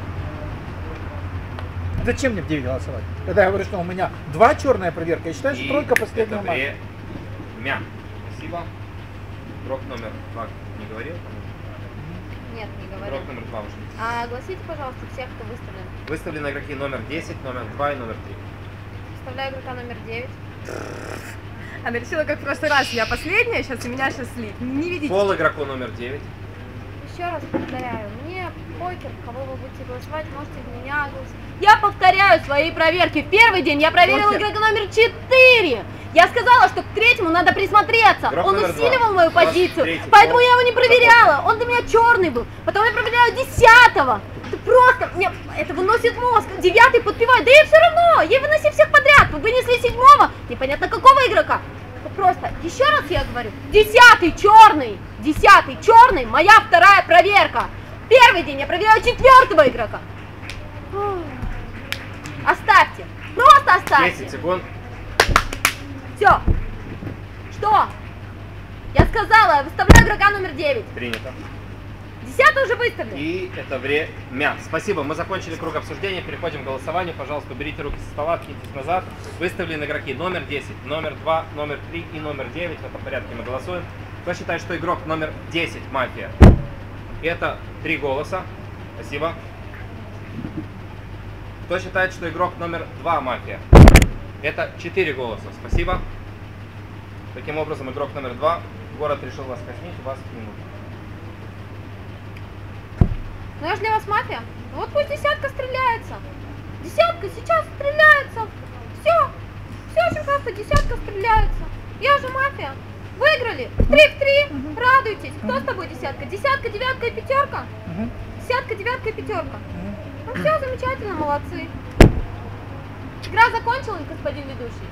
Зачем мне в девять голосовать? Когда я говорю, что у меня два черная проверка, я считаю, что И тройка последняя это матча. время. Спасибо. Игрок номер два не говорил? Нет, не говорю. Игрок номер два уже. А огласите, пожалуйста, всех, кто выставлен. Выставлены игроки номер десять, номер два и номер три. Выставляю игрока номер девять. Она решила, как в прошлый раз, я последняя, сейчас и меня сейчас слить. Не видите? Пол игроку номер девять. Еще раз повторяю, мне покер, кого вы будете голосовать, можете в меня голосовать. Я повторяю свои проверки. В первый день я проверила Покер. игрока номер четыре. Я сказала, что к третьему надо присмотреться. Игрок Он номер усиливал два. мою У вас позицию, третий поэтому пол. я его не проверяла. Он для меня черный был. Потом я проверяю десятого. Ты просто, мне это выносит мозг. Девятый подпевает. Да ей все равно, ей выноси всех подряд. Вы вынесли седьмого, непонятно какого игрока. Просто, еще раз я говорю, десятый черный, десятый черный, моя вторая проверка. Первый день я проверяю четвертого игрока. Фух. Оставьте, просто оставьте. десять секунд. Все. Что? Я сказала, я выставляю игрока номер девять. Принято. Десятый уже выставлен. И это время. Спасибо, мы закончили круг обсуждения, переходим к голосованию. Пожалуйста, уберите руки со стола, откиньтесь назад. Выставлены игроки номер десять, номер два, номер три и номер девять. В этом порядке мы голосуем. Кто считает, что игрок номер десять мафия? Это три голоса. Спасибо. Кто считает, что игрок номер два мафия? Это четыре голоса. Спасибо. Таким образом, игрок номер два. Город решил вас казнить, у вас минута. Ну я же для вас мафия. Ну вот пусть десятка стреляется. Десятка сейчас стреляется. Все. Все очень просто. Десятка стреляется. Я же мафия. Выиграли. Три в три. Радуйтесь. Кто с тобой десятка? Десятка, девятка и пятерка? Десятка, девятка и пятерка. Ну все, замечательно, молодцы. Игра закончилась, господин ведущий.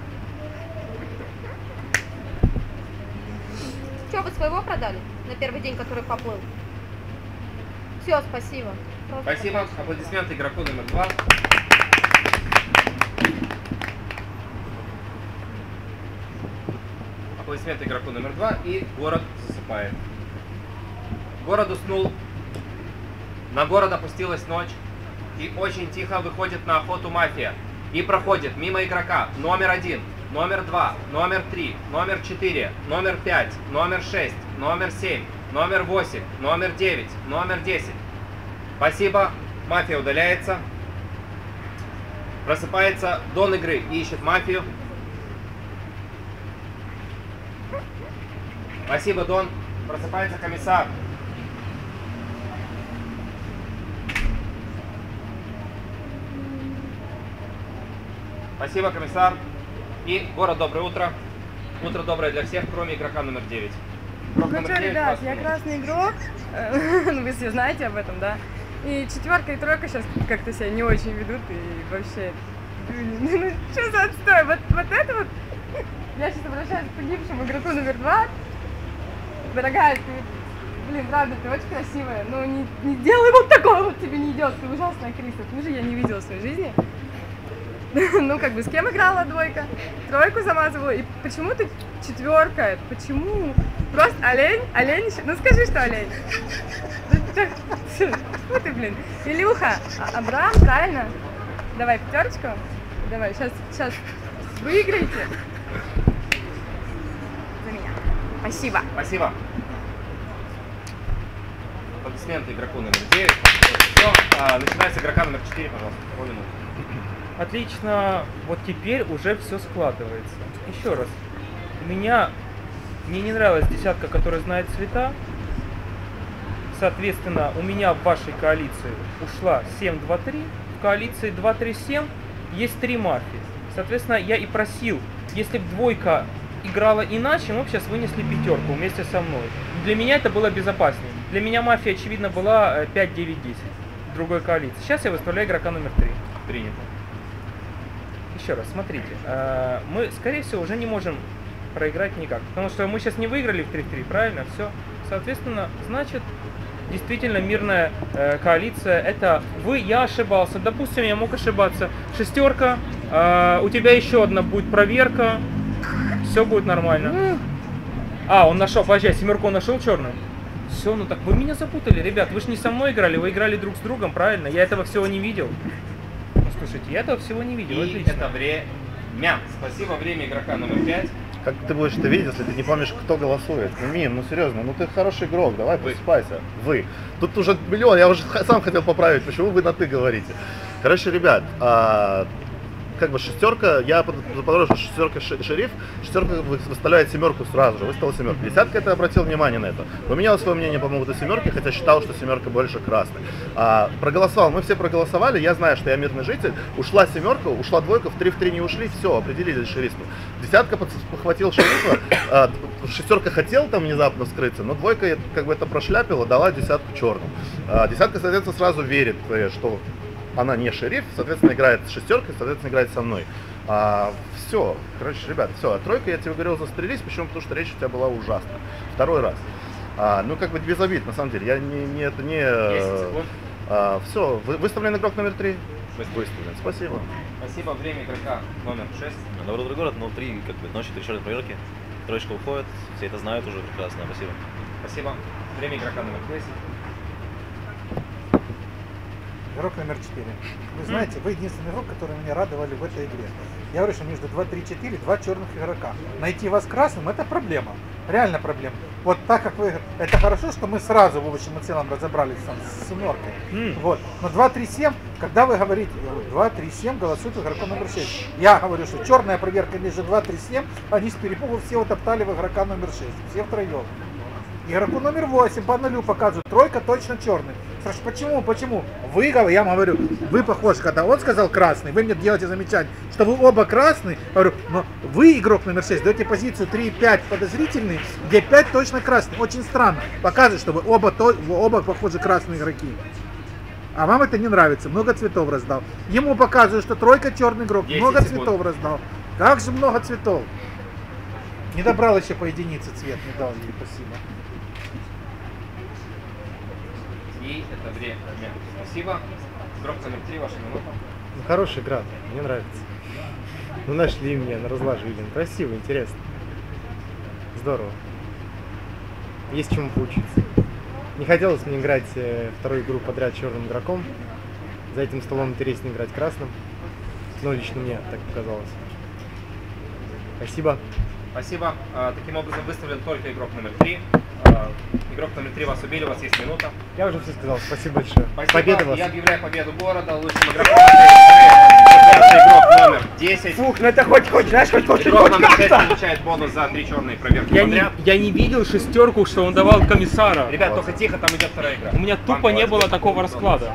Что, вы своего продали? На первый день, который поплыл? Все, спасибо. Просто Спасибо. Аплодисменты игроку номер два. Аплодисменты игроку номер два. И город засыпает. Город уснул. На город опустилась ночь. И очень тихо выходит на охоту мафия. И проходит мимо игрока номер один, номер два, номер три, номер четыре, номер пять, номер шесть, номер семь, номер восемь, номер девять, номер десять. Спасибо. Мафия удаляется. Просыпается Дон игры и ищет мафию. Спасибо, Дон. Просыпается комиссар. Спасибо, комиссар. И город, доброе утро. Утро доброе для всех, кроме игрока номер девять. Игрок Ну номер что, девять, ребят, вас я минута. красный игрок, ну вы все знаете об этом, да? И четверка и тройка сейчас как-то себя не очень ведут, и вообще, ну, ну что за отстой, вот, вот это вот, я сейчас обращаюсь к погибшему игроку номер два, дорогая, ты, блин, правда, ты очень красивая, но не, не делай вот такое, вот тебе не идет, ты ужасная актриса, хуже я не видела в своей жизни. Ну, как бы, с кем играла двойка? Тройку замазывала. И почему ты четверка? Почему? Просто олень? Олень еще? Ну, скажи, что олень. Фу ты, блин. Илюха, а- Абрам, правильно? Давай пятерочку. Давай, сейчас, сейчас выиграете. За меня. Спасибо. Спасибо. Аплодисменты игроку номер девять. Все, а, начинается игрока номер четыре, пожалуйста. По минуту. Отлично, вот теперь уже все складывается. Еще раз, у меня, мне не нравилась десятка, которая знает цвета. Соответственно, у меня в вашей коалиции ушла семь два три, в коалиции два три семь есть три мафии. Соответственно, я и просил, если бы двойка играла иначе, мы бы сейчас вынесли пятерку вместе со мной. Для меня это было безопаснее. Для меня мафия, очевидно, была пять девять десять в другой коалиции. Сейчас я выставляю игрока номер три. Принято. Еще раз, смотрите, э, мы, скорее всего, уже не можем проиграть никак, потому что мы сейчас не выиграли в три три, правильно? Все. Соответственно, значит, действительно мирная э, коалиция, это вы, я ошибался, допустим, я мог ошибаться. Шестерка, э, у тебя еще одна будет проверка. Все. все будет нормально. А, он нашел, подожди, семерку он нашел черную? Все, ну так вы меня запутали, ребят, вы же не со мной играли, вы играли друг с другом, правильно? Я этого всего не видел. Ну слушайте, я этого всего не видел, И отлично. это время. Спасибо, время игрока номер пять. Как ты будешь это видеть, если ты не помнишь, кто голосует? Ну, Мим, ну серьезно, ну ты хороший игрок, давай просыпайся. Вы. Тут уже миллион, я уже сам хотел поправить, почему вы на ты говорите. Короче, ребят, а, как бы шестерка, я подумал, что шестерка шериф, шестерка выставляет семерку сразу же, выставил семерку. Десятка, это обратил внимание на это. Поменял свое мнение по поводу семерки, хотя считал, что семерка больше красной. А, проголосовал, мы все проголосовали, я знаю, что я мирный житель, ушла семерка, ушла двойка, в три в три не ушли, все, определили шерифу. Десятка похватил шерифа, а, шестерка хотел там внезапно вскрыться, но двойка как бы это прошляпила, дала десятку черную. А, десятка, соответственно, сразу верит, что она не шериф, соответственно, играет с шестеркой, соответственно, играет со мной. А, все, короче, ребят, все, а тройка, я тебе говорил, застрелись, почему? Потому что речь у тебя была ужасная. Второй раз. А, ну, как бы без обид, на самом деле, я не, не это не... А, все, вы, выставлен игрок номер три? Выставлен, спасибо. Спасибо, время игрока номер шесть. Доброе утро, город, ну три, как бы, ночи, три черные проверки. Троечка уходит, все это знают уже прекрасно, спасибо. Спасибо. Время игрока номер десять. Игрок номер четыре. Вы знаете, вы единственный игрок, который меня радовали в этой игре. Я говорю, что между два, три, четыре два черных игрока. Найти вас красным — это проблема. Реально проблема. Вот так как вы... Это хорошо, что мы сразу в общем и целом разобрались там, с семеркой. Mm. Вот. Но два, три, семь, когда вы говорите, два, три, семь голосуют игроком номер шесть. Я говорю, что черная проверка между два, три, семь, они с перепугу все утоптали в игрока номер шесть. Все втроем. Игроку номер восемь по нулю показывают, тройка точно черный. Спрашиваю, почему, почему? Вы, я вам говорю, вы похожи, когда он сказал красный, вы мне делаете замечание, что вы оба красные. Говорю, но вы, игрок номер шесть, даете позицию три и пять подозрительные, где пять точно красный. Очень странно. Показывает, что вы оба, то, вы оба похожи красные игроки. А вам это не нравится, много цветов раздал. Ему показывают, что тройка черный игрок, много секунд. Цветов раздал. Как же много цветов. Не добрал еще по единице цвет, не дал ей, спасибо. И это время. Спасибо. Игрок номер три, ваша минута. Ну, хорошая игра, мне нравится. Ну, нашли меня, разложили. Красиво, интересно. Здорово. Есть чему поучиться. Не хотелось мне играть э, вторую игру подряд черным игроком. За этим столом интереснее играть красным. Но лично мне так показалось. Спасибо. Спасибо. А, таким образом выставлен только игрок номер три. А, игрок номер три вас убили, у вас есть минута. Я уже все сказал. Спасибо большое. Спасибо. Победа вас. Я объявляю победу города. Лучшим игроком игрок номер десять. Фух, ну это хоть хоть, знаешь, хоть хоть Игрок хоть номер шесть как-то. получает бонус за три черные проверки Я не, подряд. я не видел шестерку, что он давал комиссара. Ребят, только тихо, там идет вторая игра. У меня тупо не было такого расклада.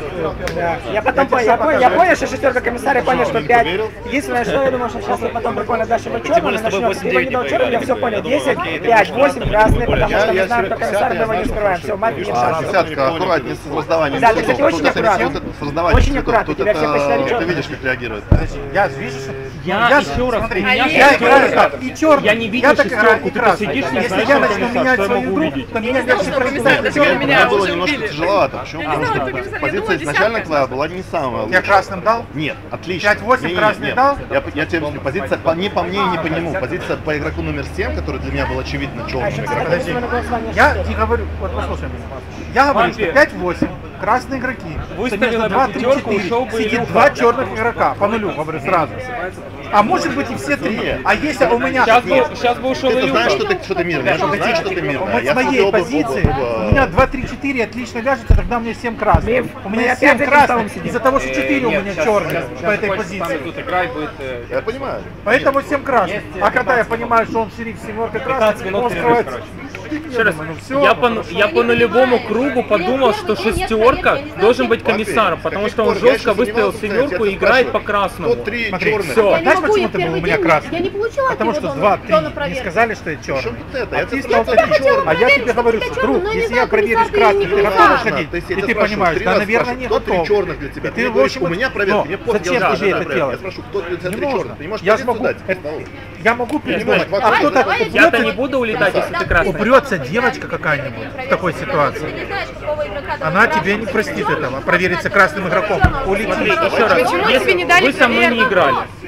Я потом понял, я понял, я понял, что шестерка комиссария, понял, что пять. Единственное, что я думаю, что сейчас мы потом прикольно дальше мы черным начнем. Ты бы не дал черным, я все понял. десять, пять, восемь красные, потому что мы знаем, что комиссар мы его не скрываем. Все, мать не шанс. Десятка, аккуратнее с раздаванием. Да, ты, кстати, очень аккуратно. Очень аккуратно, тебя все посчитали Ты черным. видишь, как реагирует. Я вижу, что... Я, Я- еще раз, смотри, у меня я играю шестерка. так, и черный. Я не видел Я так играю, шестерку, и ты красный. сидишь, не Если знаешь, я что начну комиссар, менять что я свою могу игру, увидеть? то меня знала, дальше что происходит. комиссар, Черный. для меня Мне было уже немножко убили. тяжеловато. Почему? Я не Потому знала, что кто комиссар, я позиция думала, изначально десятка. твоя была не самая Я лучшая. красным дал? Нет, отлично. пять восемь Не, не, красный нет. дал? Я, я тебе говорю, позиция по, не по мне и не по нему. Позиция по игроку номер семь, который для меня был очевидно черным игроком. Подожди. Я не говорю, вот послушай меня. Я говорю, что пять восемь красные игроки. Выставила два, бы три, пятерку, четыре. ушел бы Сидит Илюха. два черных игрока. По нулю, говорю сразу. А может быть и все три. А если у меня... Сейчас бы, сейчас бы ушел Ты знаешь, Илюха. что ты, что ты мирный. Я же знаю, что ты мирный. Вот Я с моей смотрю оба- позиции оба- у меня два, три, четыре отлично вяжется, тогда у меня семь красных. Миф. У Мы меня опять семь за этим красных столом сидим. из-за того, что четыре у Нет, меня сейчас- черных сейчас- по сейчас этой закончится, там позиции. идут игра и будет... э, Я понимаю. Поэтому семь красных. Есть, А когда я пятнадцать понимаю, что он шериф семерка пятнадцать красных, минут он перерыв, скрывается. короче. Еще раз, Ну всё, я, по, хорошо. я по нулевому кругу подумал, что шестерка должен быть комиссаром, потому что он жестко выставил семерку и играет по красному. три Смотри, черных. Все. А знаешь, почему ты был у меня красный? Я не получила Потому что два, три не сказали, что я Причем черный. тут это? А Я ты тебе сказал, сказал, что ты черный. А я тебе говорю, что, друг, если я проверишь красный, ты готов ходить? И ты понимаешь, да, наверное, не кто три готов. черных для тебя? И Ты ты, в говоришь, общем, у меня проверка, но мне пофиг, зачем я тебе знаю, это проверка. делать? Я спрошу, кто для тебя Не три нужно. черных? Ты не можешь Я позицию смогу, дать? это- я могу Понимаешь, придумать, два а кто-то давай, Я-то не буду улетать, если ты красный. упрется девочка какая-нибудь в такой ситуации. Она тебе не простит этого, провериться красным игроком. Улетит. Еще раз, Почему если тебе не дали вы со мной не проверку? играли,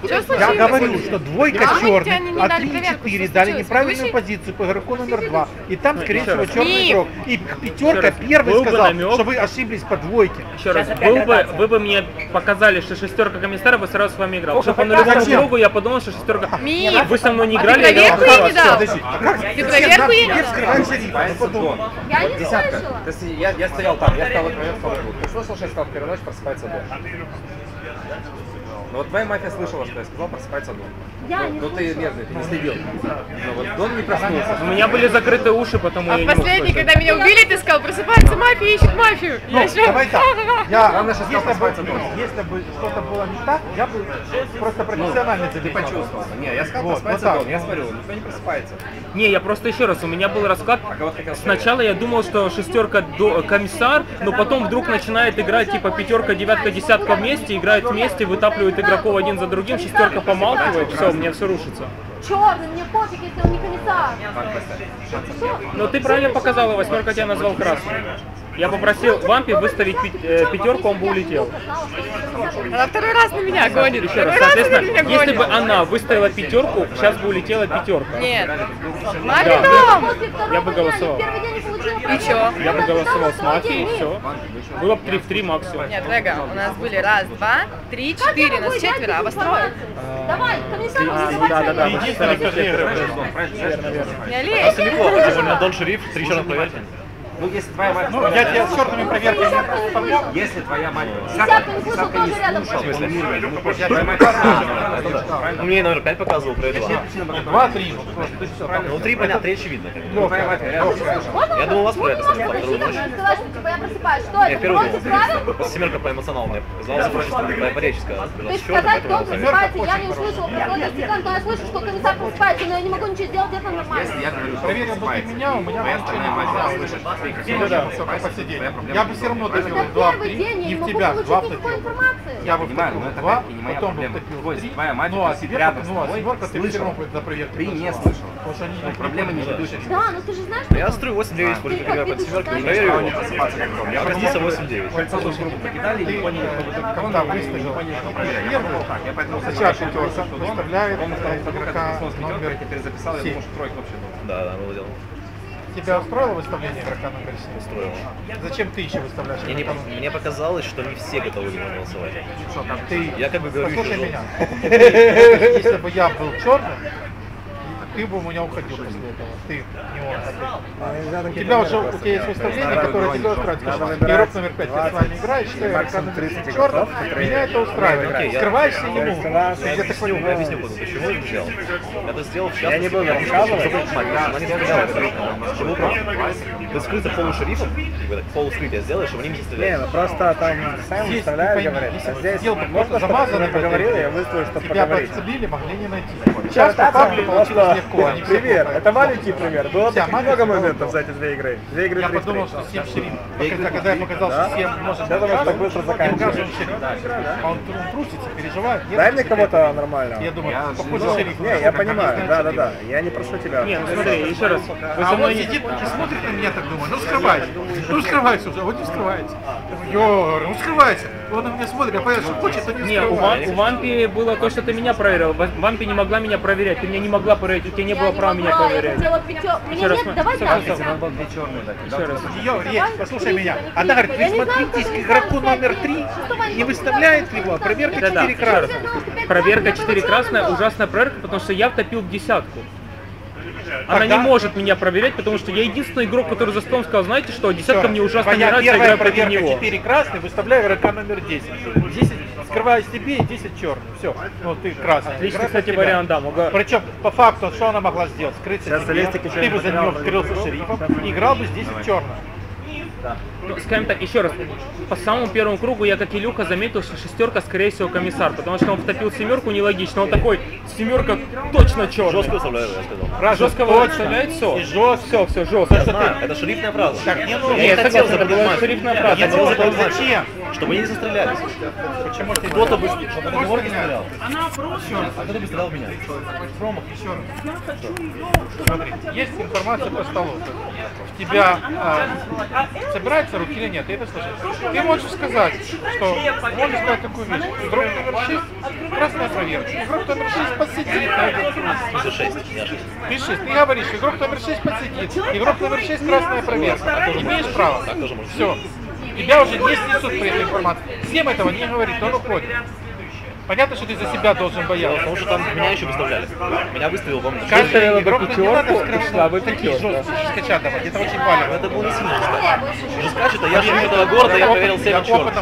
Что Я случилось? говорю, что двойка А мы черный, тебя не а дали три и проверку, четыре что дали случилось? неправильную Выше? позицию по игроку номер два. И там, скорее Еще всего, раз. черный Нет. игрок. И пятерка раз. первый Был бы сказал, намек. что вы ошиблись по двойке. Еще раз, Сейчас опять был бы, ротация. вы бы мне показали, что шестерка комиссара, бы сразу с вами играл. Потому что по показывай. нулевому Зачем? кругу я подумал, что шестерка... Ми, Вы со мной не а ты играли, я играл проверку ей по не дал? Подожди, а как? Ты проверку ей не Все дал? скрывают шерифа. Ну, Просыпается потом. Дон. Я Вот не десятка. слышала. То есть я, я стоял там, я стоял например, второй круг. Ты слышал, что я сказал в первую ночь, просыпается Дон? Ну вот твоя мафия слышала, что я сказал, просыпается Дон. Я Ну, не ну ты медный, ты не следил. Но вот Дон не проснулся. У меня были закрыты уши, потому А я в не мог последний, слышать. когда меня убили, ты сказал, просыпается мафия, ищет мафию. Ну, Я еще... давай так. Я, Главное, что если, бы, просыпается Дон. если бы что-то было не так, я бы просто профессионально Ты забегал. почувствовал. Не, я сказал, Вот, просыпается вот так. Дон. Я смотрю, никто не просыпается. Не, я просто еще раз, у меня был расклад. А кого ты хотел Сначала я думал, что шестерка до- комиссар, но потом вдруг начинает играть типа пятерка, девятка, десятка вместе, играют вместе, вытапливают игроков один за другим, шестерка помалкивает, все, у меня все рушится. Черный, мне пофиг, если он не комиссар. Но ты правильно показала, восьмерка тебя назвал красным. Я попросил Вампи выставить пи- э, пятерку, он бы улетел. Она второй раз на меня гонит. Еще раз, Второй раз она соответственно, меня если гонит. бы она выставила пятерку, сейчас бы улетела пятерка. Нет. Да. Маридом! Я бы голосовал. Первый день не получила. И чё? Я бы голосовал с мафией, и все. Было бы три в три максимум. Нет, Вега, у нас были раз, два, три, четыре, нас четверо, а вас трое. Давай, комиссар, А, да, да, да. Единственный, кто Верно, Не лезь. Неплохо, тем более Дон Шериф, три черных проверки. Ну, если твоя мафия... Ну, я тебе с черными проверками помог. Если твоя мафия... Десятка не слушал, тоже рядом. В смысле? Ну, просто твоя мафия... Ну, мне номер пять показывал, про два. Два, три. Ну, три понятно, три очевидно. Ну, твоя мафия рядом. Я думал, вас про это Можно сказал, вторую ночь. сказать, что типа я просыпаюсь. Что Я это? первый Против думал, правил? семерка по эмоционалу мне показалась, вроде что по реческая. То есть сказать, кто он просыпается, я не услышала какой-то секунд, но я слышу, что комиссар просыпается, но я не могу ничего сделать, это нормально. Если я говорю, что Проверил бы ты меня, у меня твоя бы остальная ничего не мафия было. слышит, ты как Ну можешь да, просыпаться, посидеть. твоя проблема Я бы не все равно будет. добил Это два в первый три, день, я и не в могу тебя два получить никакой втопил. информации. Я бы Понимаю, но втопил это два, опять-таки не моя потом бы проблема. втопил То есть три. твоя мать Ну а сидит тебе, рядом с ну а тобой, семерка ты все слышала. равно за проверку Ты не пошла. слышал. Потому что они Ну, не проблема не ведущая. Да, ну ты же знаешь, Я строю восемь девять против игрока под семеркой, проверю его. Я разница восемь девять. Покидали и поняли, кто когда выставил первую, Я поэтому сейчас пятерка выставляет игрока номер номер теперь записал, я семь. думал, что тройка вообще была. Да, да, было дело. Тебя устроило выставление игрока номер семь? Устроило. Зачем ты еще выставляешь Мне, не, игрока номер мне показалось, что не все готовы за него голосовать. Ты Я как бы говорю, послушай что- меня. Если бы я был черным, ты бы у меня уходил после этого. Ты не он. У тебя уже у тебя есть выставление, которое тебя устраивает. Скажем, игрок номер пять, ты с вами играешь, ты игрок номер черным, меня это устраивает. Окей, я- Скрываешься ему. Я Ты где такой объясню, я объясню, почему я это сделал. Я это сделал в частности, Я не буду потому что рассказывать. чтобы забыть мать, она не стреляла, что был прав. Ты скрыто полушерифом, как бы так, полускрытие сделаешь, чтобы они не Не, стреляли. ну просто там сами Здесь, выставляют, ты пойми, говорят. если А бы здесь сделал бы можно, кто-то чтобы замазанный ты в этой поговорил, игре, я выставлю, чтобы тебя бы поговорить. отцепили, могли не найти. Сейчас Сейчас по факту просто получилось легко, они все пример. плохо. Это маленький пример. Было Вся таких мафия много стала моментов плохо. за эти две игры. Две игры Я три в подумал, три. что семь шериф. Когда, когда я показал, Да? что семь может Я думаю, что так быстро ему кажется, заканчивается. он шериф. А он, он трусится, переживает. Дай мне кого-то нормального. Я думаю, Я похоже, же- шериф. Не, я понимаю, да, да, да. Я не прошу тебя. Не, ну смотри, еще раз. Вы А со он мной не... сидит и смотрит на меня, так думаю, ну скрывайся, ну скрывайся уже, а вот не скрывается. Йо, ну скрывайся. Он на меня смотрит, я понимаю, что хочет, а не Не, у, Ван- скрывается. у Вампи было то, что ты меня проверил. Ва- Вампи не могла меня проверять, ты меня не могла проверять, у тебя не я было не права меня могла, я проверять. хотела пятё- Мне Еще раз, нет, давай всё, так. всё, всё. Надо было две черные дать. Еще раз. Ее речь, послушай меня. Она говорит, присмотритесь к игроку номер три, не выставляет его, проверка Да-да, четыре еще раз. красных. Проверка четыре красная, ужасная проверка, потому что я втопил в десятку. Она Тогда- не может меня проверять, потому что я единственный игрок, который за столом сказал, знаете что, десятка мне ужасно не Твоя нравится, я первая играю против проверка него. четыре красный, выставляю игрока номер десять. десять скрываю себе и десять черный. Все, ну ты красный. Отличный, Игра кстати, за тебя. вариант, да. Мога... Причем, по факту, что она могла сделать? Скрыться Сейчас тебе, статистики ты бы за материал нее вскрылся будет. шерифом и играл бы с десять черным. Ну, скажем так, еще раз, по самому первому кругу я, как Илюха, заметил, что шестерка, скорее всего, комиссар, потому что он втопил семерку нелогично, он такой, семерка точно черная. Жестко выставляю, я сказал. Раз Жестко точно. выставляет все. И жестко. Все, все, жестко. Я знаю, это шерифная фраза. Так, не нужно. Я не хотел согласен, это была запутать шерифная мать. фраза. Я Не хотел нужно. запутать мать. Зачем? Чтобы они не застрелялись. Почему ты Кто-то бы, чтобы договор не стрелял. Она просто... А кто-то бы стрелял в меня. Промах. Еще раз. Смотри, есть информация по столу. В тебя а, собираются руки или нет? Ты это слышишь? Ты можешь сказать, что можешь сказать такую вещь. Игрок номер шесть, красная проверка. Игрок номер шесть подсидит. Ты шесть, я шесть. Ты шесть. Ты говоришь, игрок номер шесть подсидит. Игрок номер шесть красная проверка. Имеешь право? Так тоже можно. Все. Тебя уже не снесут при этой информации. Всем этого не говорит, он уходит. Понятно, что ты за себя должен бояться. Потому что там меня еще выставляли. Меня выставил вам. Каждый игрок не надо скрывать такие жесткие скачать давать. Это очень больно. Это было не сильно жестко. Жестко это я живу этого города, я проверил семь черных.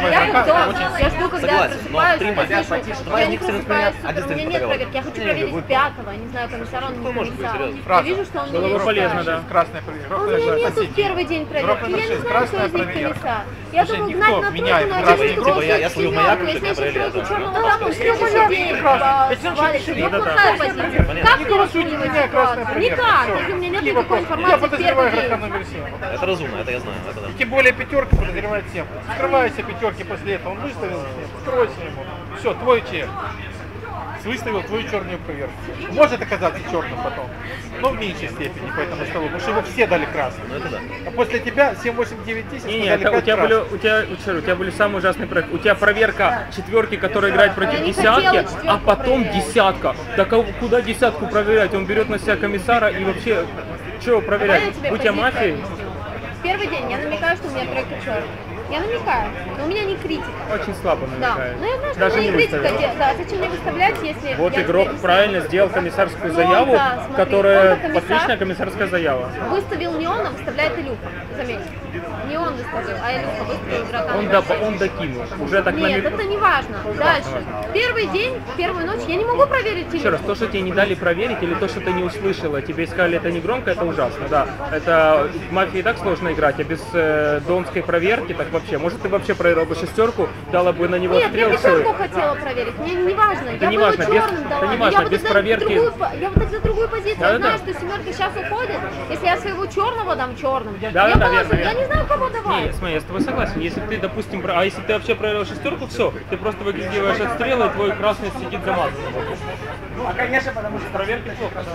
Я жду, когда я Согласен, но просыпаюсь, три я матча. слышу, Два я из не них стрелят в просыпаюсь, меня, один у меня стрелять нет по проверки, я хочу проверить пятого, не знаю, комиссара, он не может быть, комиссар. серьезно. Я вижу, что он Было не бы есть полезно, комиссар. да. Красная проверка. А у меня нету в первый день проверки, я не знаю, кто из них комиссар. Я Слушай, думаю, никто гнать на меняет тройку, на красный четверку, игрок. просто Я- я словил маяк, семерку, чтобы если меня я проверили, тройку да. черного, там он следующий день Зачем свалится. тебе Вот да, плохая да. позиция. Понятно. Как Не мне суть, расценивать меня красная ситуацию? проверка. Никак, Всё. если у меня нет Какие никакой вопросы? Я информации в подозреваю первый игрока день. номер семь. Это разумно, это я знаю. Это да. И тем более пятерка подозревает всем. Скрывайся пятерки после этого. Он выставил всем. Скройся ему. Все, твой чек. Выставил твою черную проверку. Может оказаться черным потом. Но в меньшей степени по этому столу. Потому что его все дали красный. Ну это да. А после тебя семь, восемь, девять, десять Не, не, сказали это у пять тебя были, красных. у тебя, Чер, у тебя были самые ужасные проекты. У тебя проверка четверки, которая играет против Я не десятки, хотела а четверку потом проверять. десятка. Так а куда десятку проверять? Он берет на себя комиссара и вообще, что Давай проверять? я тебе Будь я позицию мафией? объясню. В первый день я намекаю, что у меня тройка черная. Я намекаю, но у меня не критика. Очень слабо Да, намекает. ну я знаю, что Даже у меня не не критика. выставил. де- Да, зачем мне выставлять, если Вот я игрок тебе правильно объясню. сделал комиссарскую Ну, заяву, да, смотри, которая он-то комиссар. отличная комиссарская заява. Выставил не он, а выставляет Илюха. Заметь. Не он выставил, а Илюха выставил игрока. Он, номер до, шесть. он докинул. Уже так Нет, намек... это не важно. Дальше. Первый день, первую ночь я не могу проверить Еще раз, то, что тебе не дали проверить, или то, что ты не услышала, тебе сказали, это не громко, это ужасно, да. Это в мафии и так сложно играть, а без э, донской проверки, так вообще. Может, ты вообще проверил бы шестерку, дала бы на него Нет, я стрел, пятерку всё. хотела проверить, мне не важно. Это Я не бы его важно, без- черным дала. это не но важно, я бы без тогда проверки. другую по- я бы тогда другую позицию. Да, я да, знаю, да. что семерка сейчас уходит. Если я своего черного дам черным, Да, я да, положу. верно, Я верно. не знаю, кого давать. Не, смотри, я с тобой согласен. Если ты, допустим, про- а если ты вообще проверил шестерку, все, ты просто выгрызгиваешь от стрелы, и твой красный сидит замазанным. А, конечно, потому что Проверки плохо, да.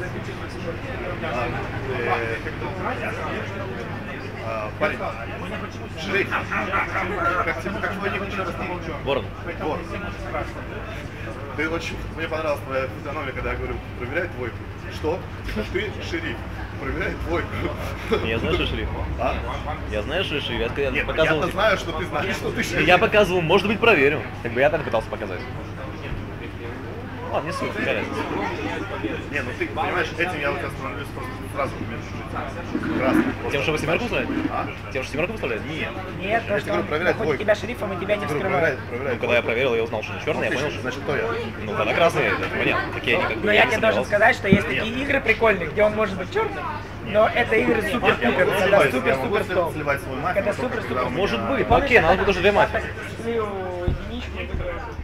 А, Парень, шериф, как тебе, как твой ник? Ворон. Вот. Ты очень, мне понравилась твоя физиономия, когда я говорю, проверяй двойку. Что? Ты шериф, проверяй двойку. Я знаю, что я шериф. А? Я знаю, что я шериф. Я, я Нет, показывал. я-то типа, знаю, что ты знаешь, что ты шериф. Я показывал, может быть, проверю. Как бы я так пытался показать. Ладно, не суть, какая разница. Не, ну ты понимаешь, этим я у тебя становлюсь просто сразу между красным. Тем, что вы семерку выставляете? А? Тем, что семерку выставляете? Нет. нет, то, Я что говорю, он проверяй находит двойку. тебя шерифом и тебя не Я говорю, вскрывает. проверяй, проверяй Ну, когда я двойку. проверил, я узнал, что он черный, я понял, что... Значит, кто я? Ну, когда красный, это понятно. Такие они как бы... Но я не тебе должен сомневался. сказать, что есть такие игры прикольные, где он может быть черным, но это игры супер-пупер, когда Я могу супер-супер стол. сливать свой мафию, Когда только супер-супер. когда у меня- Может быть, ну окей, надо будет уже две мафии. Слил единичку и выиграл.